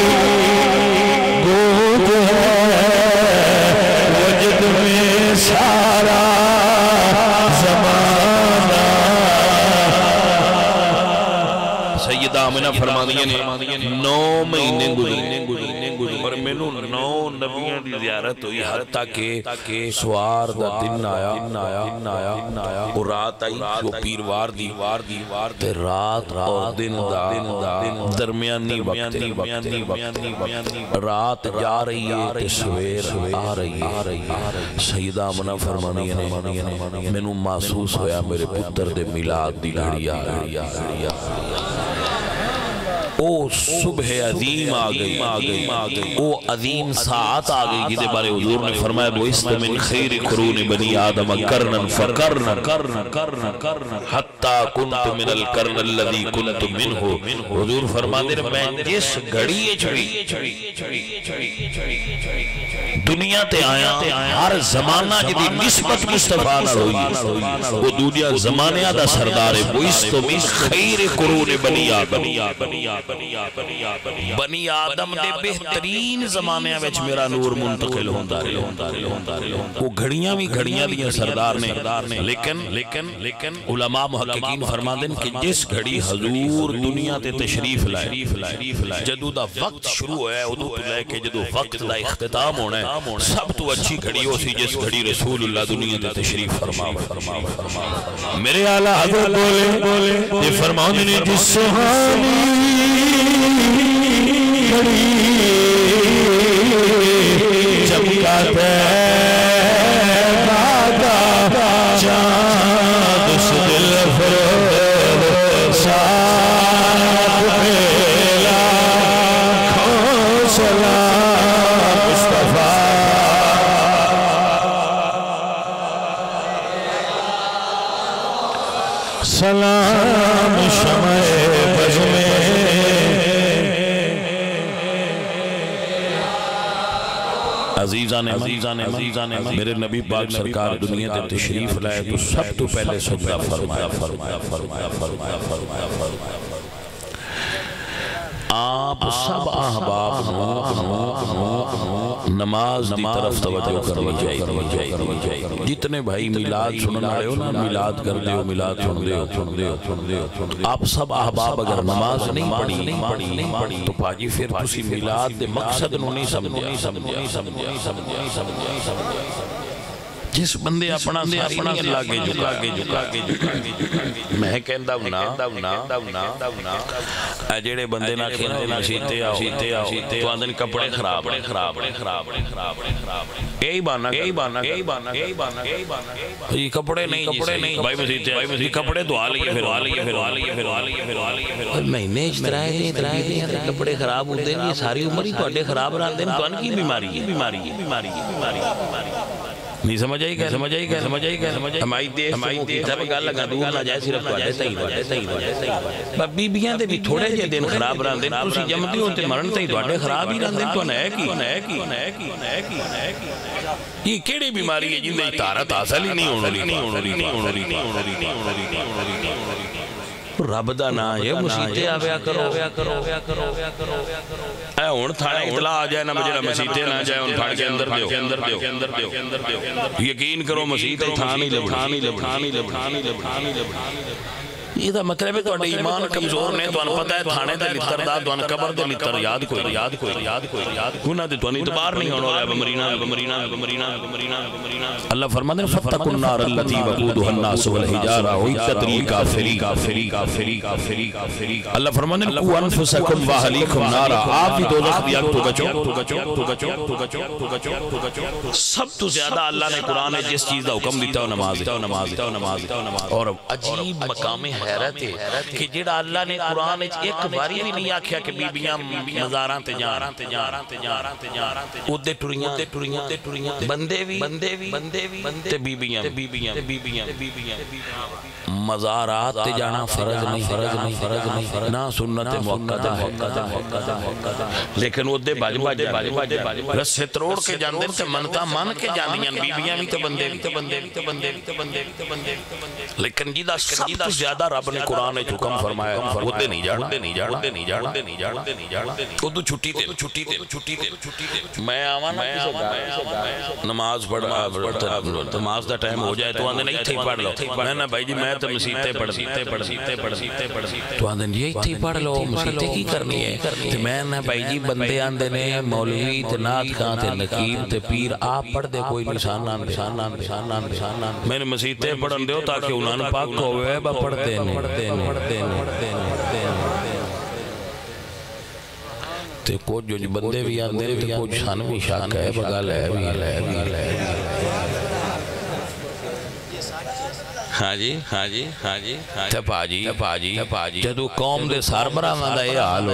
گود ہے وجد میں سارا زمانہ سیدہ آمنہ فرمانیہ نے 9 مہینے گزرے اور میں نو 9 نبیوں دی زیارت ہوئی حتیٰ کہ سوار دا دن آیا اور رات آئی جو پیروار دی تے رات اور دن دا درمیانی وقت رات جا رہی ہے تے سویر آ رہی ہے سیدہ آمنہ فرمانی نے میں نو محسوس ہویا میرے پتر دے میلاد دی گھڑی آ او صبح عظیم آگئی او عظیم ساعت آگئی جدے بارے حضور نے فرمایا بوئست من خیر قرون بنی آدم کرنن فکرنن حتی کنت من القرن الذي کنت منہ حضور فرما دے میں جس گھڑی دنیا تے آیا ہر زمانہ جدی نسبت مصطفیٰ نہ ہوئی وہ دنیا زمانہ دا سردار ہے بوئست من خیر قرون بنی آدم بنی آدم دے بہترین زمانے وچ میرا نور منتقل ہوندا رہے وہ گھڑیاں بھی گھڑیاں دیاں سردار نے لیکن علماء محققین فرماندے کہ جس گھڑی حضور دنیا تے تشریف لائے جدو دا وقت شروع ہے ادو تو لے کے جدو وقت دا اختتام ہونا ہے سب تو اچھی گھڑی ہو سی جس گھڑی رسول اللہ دنیا تے تشریف فرما میرے اعلیٰ حضرت بولے یہ فرمانے نے جس سہانی گھڑی چمکا تیرا چاند اس دل فروغ ساتھ پھیلا کھوسلا مصطفیٰ سلام شمع بز میں عزیزان میرے نبی پاک سرکار دنیا تے تشریف لائے تو سب تو پہلے سجدہ فرمایا آپ سب احباب نماز دی طرف توجہ کرنی چاہیے جتنے بھائی میلاد سنن آئے ہو نا میلاد کر دیو میلاد سن دیو آپ سب احباب اگر نماز نہیں پڑھی تو پاجی پھر تسی میلاد دے مقصد نو نہیں سمجھا جس بندے اپنا ساری نہیں اللہ کے جھکا میں کہندہ اے جیڑے بندے نہ کھیندے نہ سیتے آؤ تو آندھن کپڑے خراب یہی بانا یہ کپڑے نہیں بھائی مسیتے آئے کپڑے دعا لیے پھر مہینے اشترائے دیں کپڑے خراب ہوتے ہیں یہ ساری عمر ہی کوڑے خراب رہا دیں تو ان کی بیماری ہے نہیں سمجھ آئی ہمائی دیکھ جب گا لگا دور نہ جائے صرف کوڑے صحیح بی بیاں دے بھی تھوڑے جے دن خراب رہا دیں تُسی جمدی ہوتے مرن تھی دوڑے خراب ہی رہا دیں تو نئے کی یہ کیڑی بیماری ہے جن دے تارت حاصل ہی نہیں ہونے رب دا نا یہ مسیتے آویا کرو اے ہون تھانے اطلاع آ جائے نا مجھے مسیتے نہ جائے ان پھاڑ کے اندر دیو یقین کرو مسیتے تھانی لب یہ دا مطلب ہے تو ایمان کمزور نے تو ان پتہ ہے تھانے دے لتر دا تو ان قبر دے لتر یاد کوئی گناہ دے تو ان اتبار نہیں ہونا رہا بمرینہ اللہ فرماتے ہیں فَتَّقُوا النَّارَ الَّتِي وَقُودُهَا النَّاسُ وَالْحِجَارَةُ أُعِدَّتْ لِلْكَافِرِينَ اللہ فرماتے ہیں قُوا أَنفُسَكُمْ وَأَهْلِيكُمْ نَارًا آپ ہی دوزخ دیا تو سب تو زیادہ اللہ نے قرآن نے جس چیز دا حکم دیتا ہے نماز اور عجیب مقام حیرت ہے کہ جڑا اللہ نے قرآن ایک باری بھی نہیں آکھیا کہ بیبیاں مزاراں تے جان اودے ٹریاں بندے بھی تے بیبیاں مزارات تے جانا فرض نہیں نہ سنت موقع لیکن اودے باج رسے تروڑ کے جاندے تے منتا مان کے جاندیاں بیبیاں بھی تے بندے لیکن جیدہ سب تو زیادہ رب نے قرآن حکم فرمایا اودے نہیں جاندے اودو چھٹی تے میں آوانا نماز پڑھ نماز دا ٹائم ہو جائے تو آندے نہیں تھی پڑھ لو میں نا بھائی جی میں تو مسیتے پڑھ تو آندے یہ تھی پڑھ لو مسیتے کی کرنی ہے تو میں نا بھائی جی بندے آندے نے مولوی تے نات خان تے نقیب تے پیر آپ پڑھ دے کوئی نشان میں نے مسیتے پڑھن دیو تاکہ انہاں پاک ہوئے با پڑھ دے تے کچھ جو بندے بھی آندے تے کچھ شان بھی شاک ہے بگال ہے ہاں جی ہاں جی ہاں جی تے پاجی جدو قوم دے سربراہاں دا یہ حال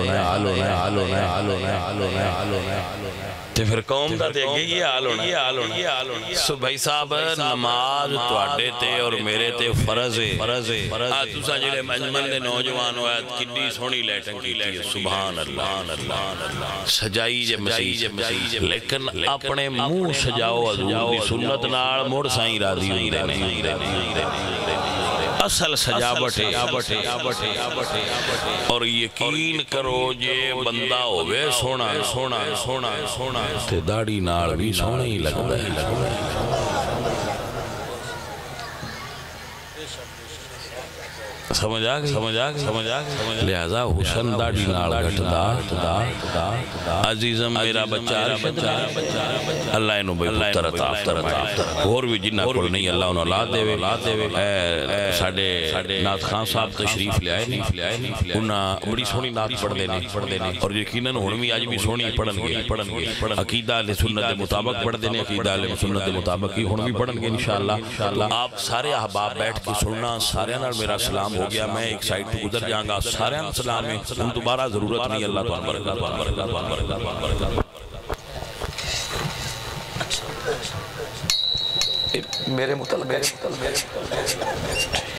ہونا تے پھر قوم دا تے اگے یہ حال ہونا سو بھائی صاحب نماز تواڈے تے اور میرے تے فرض ہے تساں جڑے مجمع دے نوجوان ہوئے کڈی سونی لیٹنگ کیتی ہے سبحان اللہ سجائی جے مسیح لیکن اپنے منہ سجاؤ حضور دی سنت نال مڑ سائیں راضی ہوندے نے اصل سجاوٹ ہے اور یقین کرو جے بندہ ہوئے سونا تے داڑھی نال بھی سونا ہی لگتا ہے سمجھ آگئی لہذا حسن داڑھی نال گھٹدا عزیزم میرا بچہ اللہ انہوں بھئی پتر عطا فرمائے اور بھی جنہ کل نہیں اللہ انہوں اولاد دے ساڑھے نات خان صاحب تشریف لے آئے نہیں انہاں بڑی سونی نات پڑھ دینے اور یقیناً ہنوی آج بھی سونی پڑھن گے عقیدہ علیہ سنت دے مطابق پڑھ دینے عقیدہ علیہ سنت دے مطابق ہی ہنوی پڑھن گے انشاءاللہ آپ سارے احباب بیٹھ کے سننا سارے نال میرا سلام ہو گیا میں ایک سائٹ پہ گزر جاؤں گا سارے سلام ہے ہم دوبارہ ضرورت نہیں اللہ تو برکات میرے مطلب